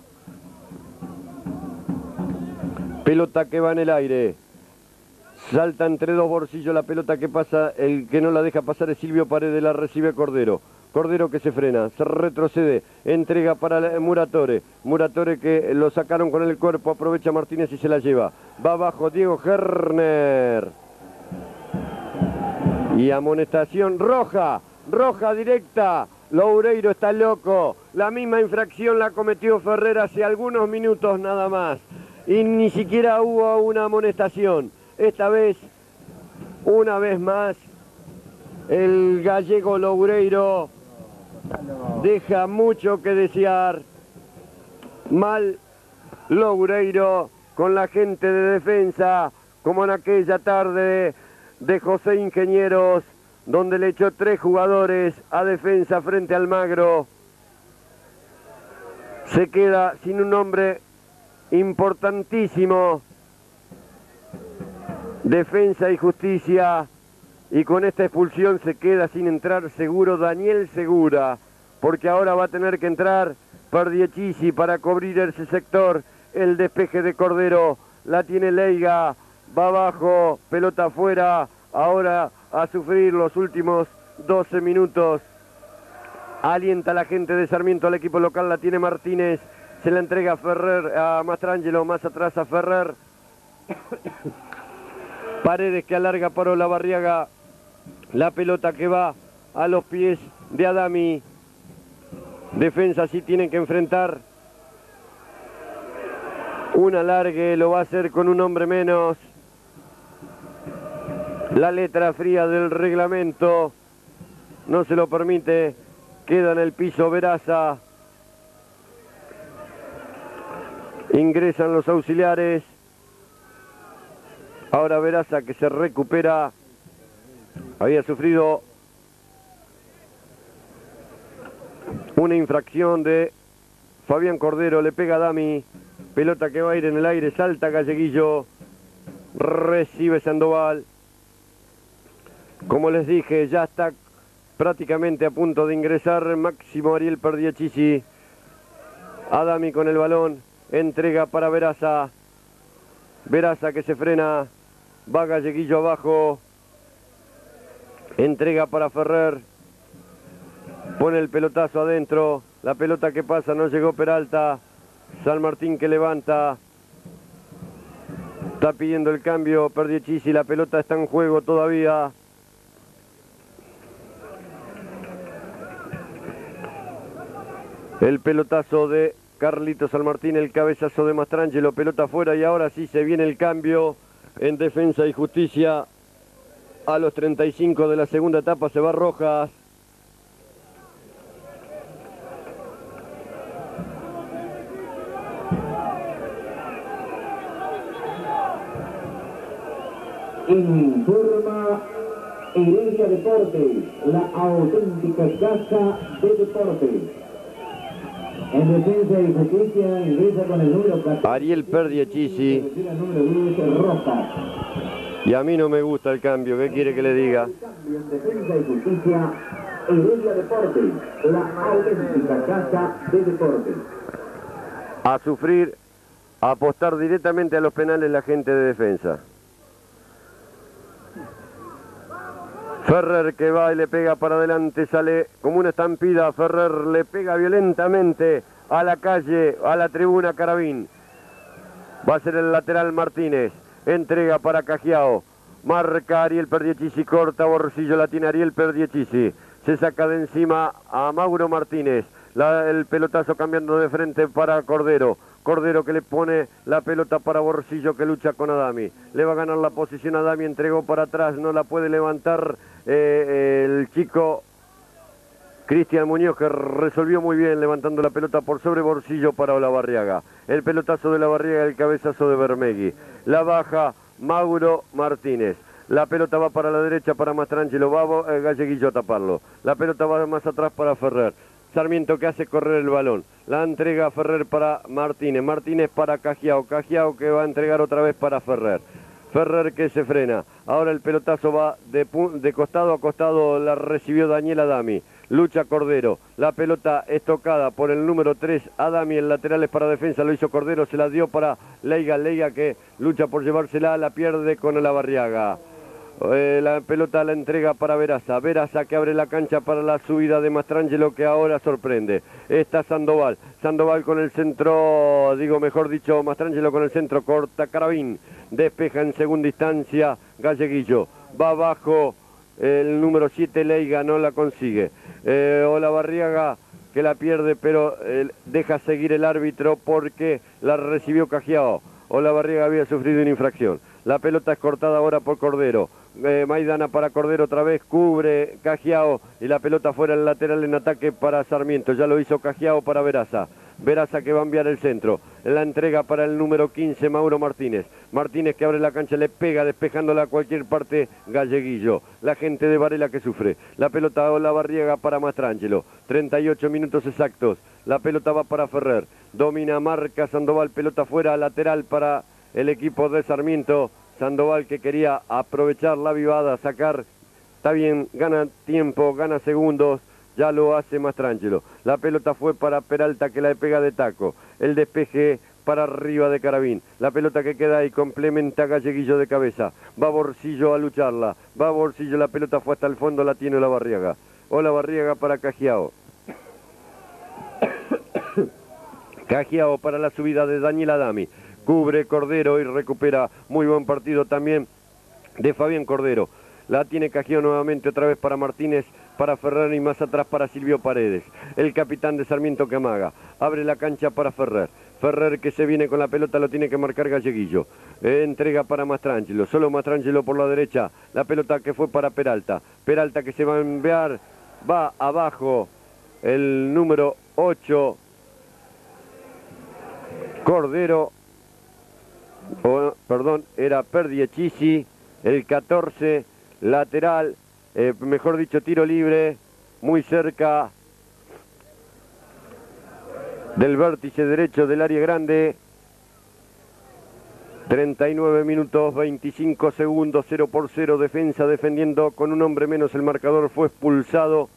Pelota que va en el aire. Salta entre dos Borsillos la pelota que pasa. El que no la deja pasar es Silvio Paredes, la recibe Cordero. Cordero que se frena, se retrocede, entrega para Muratore. Muratore que lo sacaron con el cuerpo, aprovecha Martínez y se la lleva. Va abajo Diego Herner. Y amonestación roja, roja directa. Loureiro está loco. La misma infracción la cometió Ferrer hace algunos minutos nada más. Y ni siquiera hubo una amonestación. Esta vez, una vez más, el gallego Loureiro deja mucho que desear. Mal Loureiro con la gente de defensa, como en aquella tarde de José Ingenieros, donde le echó 3 jugadores a defensa frente al Magro. Se queda sin un hombre importantísimo. Defensa y Justicia, y con esta expulsión se queda sin entrar seguro Daniel Segura, porque ahora va a tener que entrar Perdiechisi para cubrir ese sector. El despeje de Cordero, la tiene Leiga, va abajo, pelota afuera, ahora a sufrir los últimos 12 minutos. Alienta la gente de Sarmiento al equipo local, la tiene Martínez, se la entrega a Ferrer, a Mastrangelo, más atrás a Ferrer. Paredes que alarga para Olavarriaga, la pelota que va a los pies de Adami. Defensa sí tienen que enfrentar un alargue, lo va a hacer con un hombre menos. La letra fría del reglamento no se lo permite. Queda en el piso Veraza. Ingresan los auxiliares. Ahora Veraza que se recupera. Había sufrido una infracción de Fabián Cordero. Le pega a Dami. Pelota que va a ir en el aire. Salta Galleguillo. Recibe Sandoval. Como les dije, ya está prácticamente a punto de ingresar Máximo Ariel Perdiechisi. Adami con el balón, entrega para Veraza. Veraza que se frena, va Galleguillo abajo. Entrega para Ferrer. Pone el pelotazo adentro. La pelota que pasa, no llegó Peralta. San Martín que levanta. Está pidiendo el cambio Perdiechisi, la pelota está en juego todavía. El pelotazo de Carlito San Martín, el cabezazo de Mastrangelo, pelota afuera y ahora sí se viene el cambio en Defensa y Justicia. A los 35 de la segunda etapa se va Rojas. Informa Heredia Deportes, la auténtica casa de deportes. En Defensa y Justicia ingresa con el número 14. Ariel Perdiechisi. El número 10, Rojas. Y a mí no me gusta el cambio, ¿qué quiere que le diga? En Defensa y Justicia, Heredia Deportes, la auténtica casa de deportes. A sufrir, a apostar directamente a los penales la gente de Defensa. Ferrer que va y le pega para adelante, sale como una estampida. Ferrer le pega violentamente a la calle, a la tribuna Carabín. Va a ser el lateral Martínez. Entrega para Cajiao. Marca Ariel Perdiechisi, corta Borsillo, la tiene Ariel Perdiechisi. Se saca de encima a Mauro Martínez. El pelotazo cambiando de frente para Cordero. Cordero que le pone la pelota para Borsillo que lucha con Adami. Le va a ganar la posición a Adami, entregó para atrás, no la puede levantar el chico Cristian Muñoz, que resolvió muy bien levantando la pelota por sobre Borsillo para Olavarriaga. El pelotazo de Olavarriaga, el cabezazo de Bermegui. La baja Mauro Martínez. La pelota va para la derecha para Mastrangelo, va Galleguillo a taparlo. La pelota va más atrás para Ferrer. Sarmiento que hace correr el balón. La entrega a Ferrer para Martínez. Martínez para Cajiao. Cajiao que va a entregar otra vez para Ferrer. Ferrer que se frena. Ahora el pelotazo va de costado a costado. La recibió Daniel Adami. Lucha Cordero. La pelota es tocada por el número 3. Adami, el lateral es para Defensa. Lo hizo Cordero. Se la dio para Leiga. Leiga que lucha por llevársela. La pierde con Olavarriaga. La pelota la entrega para Veraza. Veraza que abre la cancha para la subida de Mastrangelo, que ahora sorprende. Está Sandoval. Sandoval con el centro, mejor dicho, Mastrangelo con el centro. Corta Carabín. Despeja en segunda instancia Galleguillo. Va abajo el número 7 Leiga, no la consigue. Olavarriaga que la pierde, pero deja seguir el árbitro porque la recibió Cajiao. Olavarriaga había sufrido una infracción. La pelota es cortada ahora por Cordero. Maidana para Cordero otra vez, cubre Cajiao y la pelota fuera el lateral en ataque para Sarmiento. Ya lo hizo Cajiao para Veraza. Veraza que va a enviar el centro. La entrega para el número 15, Mauro Martínez. Martínez que abre la cancha, le pega despejándola a cualquier parte Galleguillo. La gente de Varela que sufre. La pelota Olavarriaga para Mastrangelo. 38 minutos exactos. La pelota va para Ferrer. Domina, marca Sandoval, pelota fuera, lateral para el equipo de Sarmiento. Sandoval que quería aprovechar la vivada, sacar, está bien, gana tiempo, gana segundos, ya lo hace Mastrangelo. La pelota fue para Peralta que la pega de taco, el despeje para arriba de Carabín. La pelota que queda ahí complementa Galleguillo de cabeza, va Borsillo a lucharla, va Borsillo, la pelota fue hasta el fondo, la tiene Olavarriaga. Olavarriaga para Cajiao. Cajiao para la subida de Daniel Adami. Cubre Cordero y recupera. Muy buen partido también de Fabián Cordero. La tiene Cajiao nuevamente otra vez para Martínez, para Ferrer y más atrás para Silvio Paredes. El capitán de Sarmiento que amaga. Abre la cancha para Ferrer. Ferrer que se viene con la pelota, lo tiene que marcar Galleguillo. Entrega para Mastrangelo. Solo Mastrangelo por la derecha. La pelota que fue para Peralta. Peralta que se va a enviar. Va abajo el número 8. Cordero. Perdón, era Perdiechisi, el 14, lateral, mejor dicho, tiro libre, muy cerca del vértice derecho del área grande. 39 minutos, 25 segundos, 0-0, defensa defendiendo con un hombre menos, el marcador fue expulsado.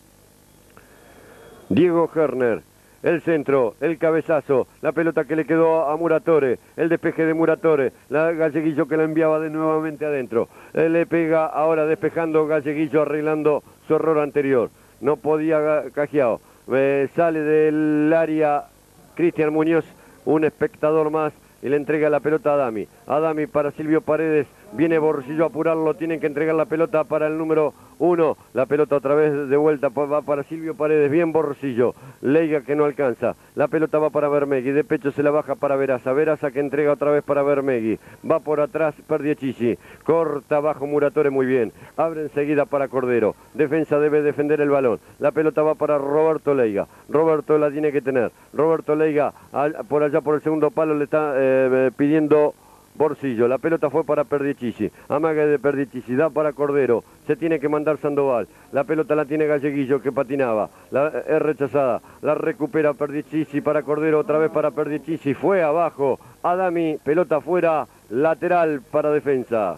Diego Herner. El centro, el cabezazo, la pelota que le quedó a Muratore, el despeje de Muratore, la Galleguillo que la enviaba de nuevamente adentro. Le pega ahora despejando Galleguillo, arreglando su error anterior. No podía Cajiao. Sale del área Cristian Muñoz, un espectador más, y le entrega la pelota a Adami. Adami para Silvio Paredes, viene Borsillo a apurarlo, tienen que entregar la pelota para el número 1. La pelota otra vez de vuelta, va para Silvio Paredes, bien Borsillo. Leiga que no alcanza, la pelota va para Bermegui, de pecho se la baja para Veraza. Veraza que entrega otra vez para Bermegui. Va por atrás Perdiechisi, corta bajo Muratore muy bien. Abre enseguida para Cordero. Defensa debe defender el balón. La pelota va para Roberto Leiga. Roberto la tiene que tener. Roberto Leiga por allá por el segundo palo le está pidiendo Borsillo. La pelota fue para Perdiechisi. Amaga de Perdiechisi, da para Cordero. Se tiene que mandar Sandoval. La pelota la tiene Galleguillo que patinaba. Es rechazada. La recupera Perdiechisi para Cordero. Otra vez para Perdiechisi. Fue abajo. Adami, pelota afuera. Lateral para defensa.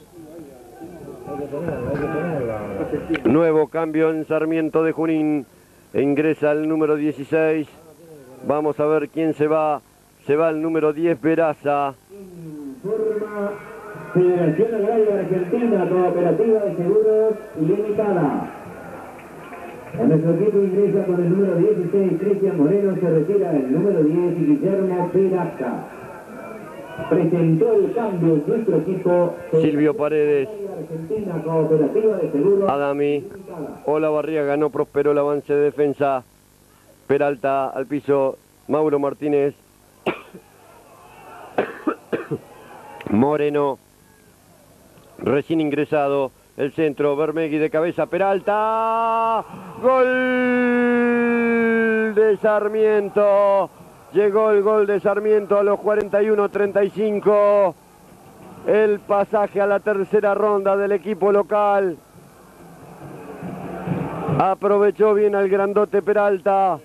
Nuevo cambio en Sarmiento de Junín. Ingresa el número 16. Vamos a ver quién se va. Se va el número 10, Veraza. Informa Federación Agraria Argentina Cooperativa de Seguros Limitada. A nuestro equipo ingresa con el número 16, Cristian Moreno, se retira el número 10, Guillermo Peraza. Presentó el cambio en nuestro equipo. Silvio Paredes. Argentina Cooperativa de Seguros Adami. Olavarriaga, no prosperó el avance de defensa. Peralta al piso. Mauro Martínez. Moreno, recién ingresado, el centro, Bermegui de cabeza, Peralta, gol de Sarmiento, llegó el gol de Sarmiento a los 41-35, el pasaje a la tercera ronda del equipo local, aprovechó bien al grandote Peralta,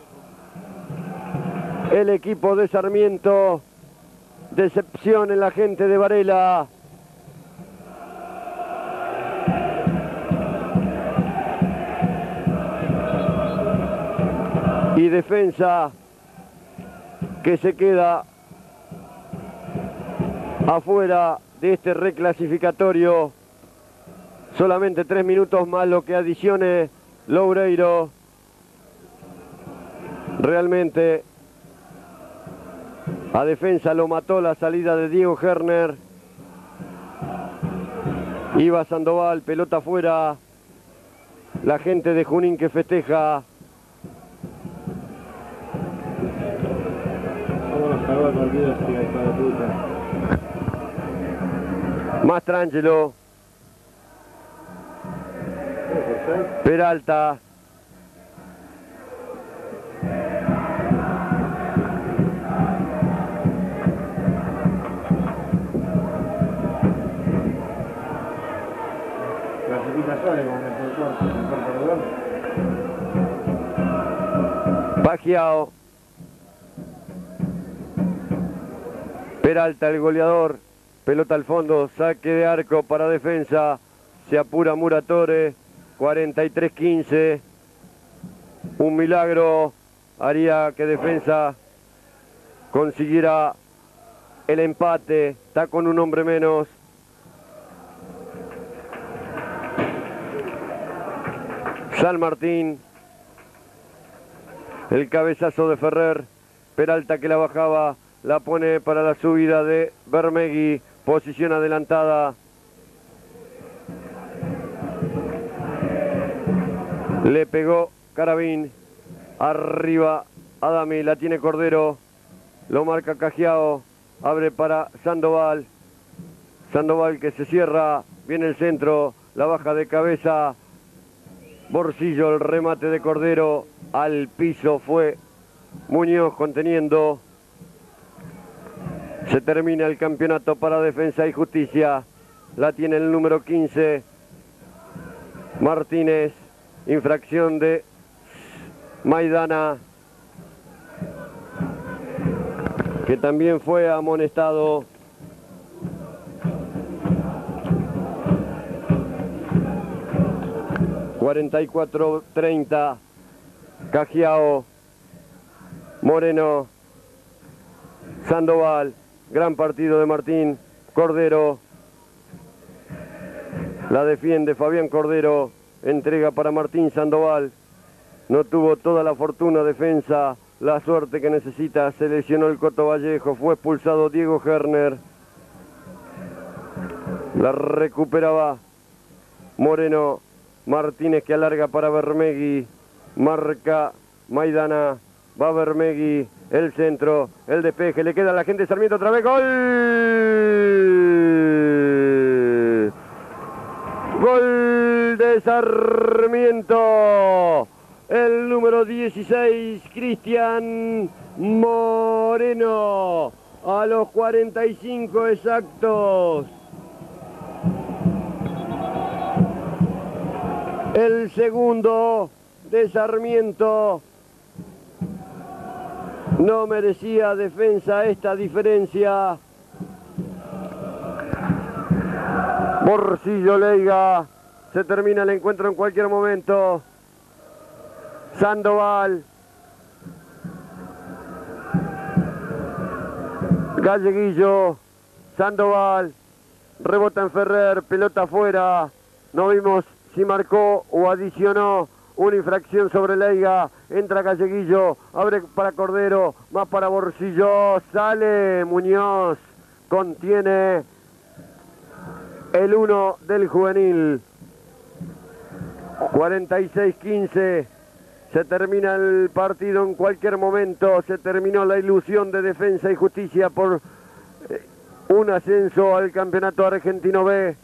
el equipo de Sarmiento. Decepción en la gente de Varela. Y defensa que se queda afuera de este reclasificatorio. Solamente 3 minutos más lo que adicione Loureiro. Realmente a defensa lo mató la salida de Diego Herner. Iba Sandoval, pelota afuera. La gente de Junín que festeja. Mastrangelo Peralta. Pagiao. Peralta, el goleador. Pelota al fondo, saque de arco para defensa. Se apura Muratore. 43-15. Un milagro haría que defensa consiguiera el empate. Está con un hombre menos. San Martín. El cabezazo de Ferrer. Peralta que la bajaba. La pone para la subida de Bermegui. Posición adelantada. Le pegó Carabín. Arriba Adami. La tiene Cordero. Lo marca Cajiao. Abre para Sandoval. Sandoval que se cierra. Viene el centro. La baja de cabeza. Borsillo, el remate de Cordero. Al piso fue Muñoz conteniendo. Se termina el campeonato para Defensa y Justicia. La tiene el número 15. Martínez. Infracción de Maidana, que también fue amonestado. ...44-30... Cajiao, Moreno, Sandoval, gran partido de Martín, Cordero, la defiende Fabián Cordero, entrega para Martín Sandoval, no tuvo toda la fortuna defensa, la suerte que necesita, se lesionó el Coto Vallejo, fue expulsado Diego Herner, la recuperaba Moreno, Martínez que alarga para Bermegui, marca Maidana, va Bermegui, el centro, el despeje, le queda a la gente Sarmiento otra vez, ¡gol! ¡Gol de Sarmiento! El número 16, Cristian Moreno, a los 45 exactos. El segundo de Sarmiento. No merecía Defensa esta diferencia. Borsillo Leiga. Se termina el encuentro en cualquier momento. Sandoval. Galleguillo. Sandoval. Rebota en Ferrer. Pelota afuera. No vimos si marcó o adicionó una infracción sobre Leiga. Entra Galleguillo, abre para Cordero, más para Borsillo, sale Muñoz, contiene el 1 del juvenil. 46-15, se termina el partido en cualquier momento, se terminó la ilusión de Defensa y Justicia por un ascenso al campeonato argentino B.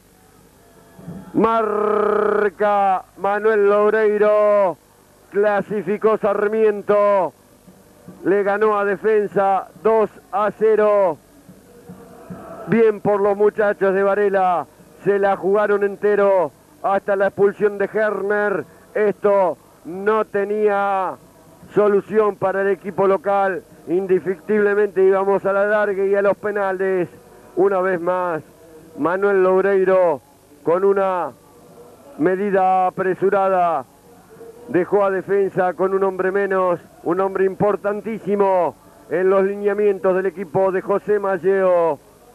Marca Manuel Loureiro, clasificó Sarmiento, le ganó a Defensa 2-0, bien por los muchachos de Varela, se la jugaron entero hasta la expulsión de Herner, esto no tenía solución para el equipo local, indefectiblemente íbamos a la larga y a los penales, una vez más, Manuel Loureiro con una medida apresurada dejó a Defensa con un hombre menos, un hombre importantísimo en los lineamientos del equipo de José Malleo.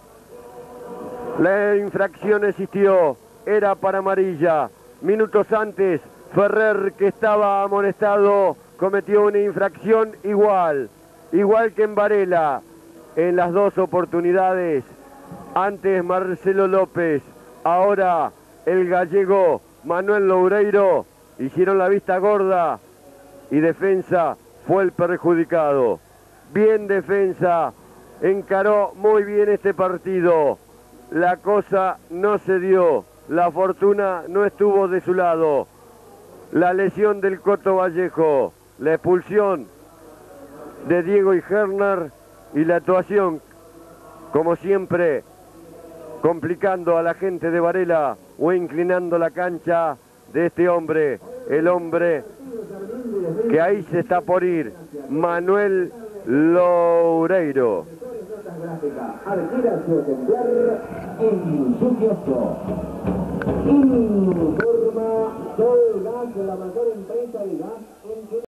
La infracción existió, era para amarilla. Minutos antes, Ferrer, que estaba amonestado, cometió una infracción igual que en Varela, en las dos oportunidades. Antes Marcelo López, ahora el gallego Manuel Loureiro hicieron la vista gorda y Defensa fue el perjudicado. Bien Defensa, encaró muy bien este partido. La cosa no se dio, la fortuna no estuvo de su lado. la lesión del Coto Vallejo, la expulsión de Diego Igernar y la actuación, como siempre, complicando a la gente de Varela o inclinando la cancha de este hombre, el hombre que ahí se está por ir, Manuel Loureiro. Adquiera su ejemplar en su kiosco. Informa Sol Gas, la mejor empresa de gas en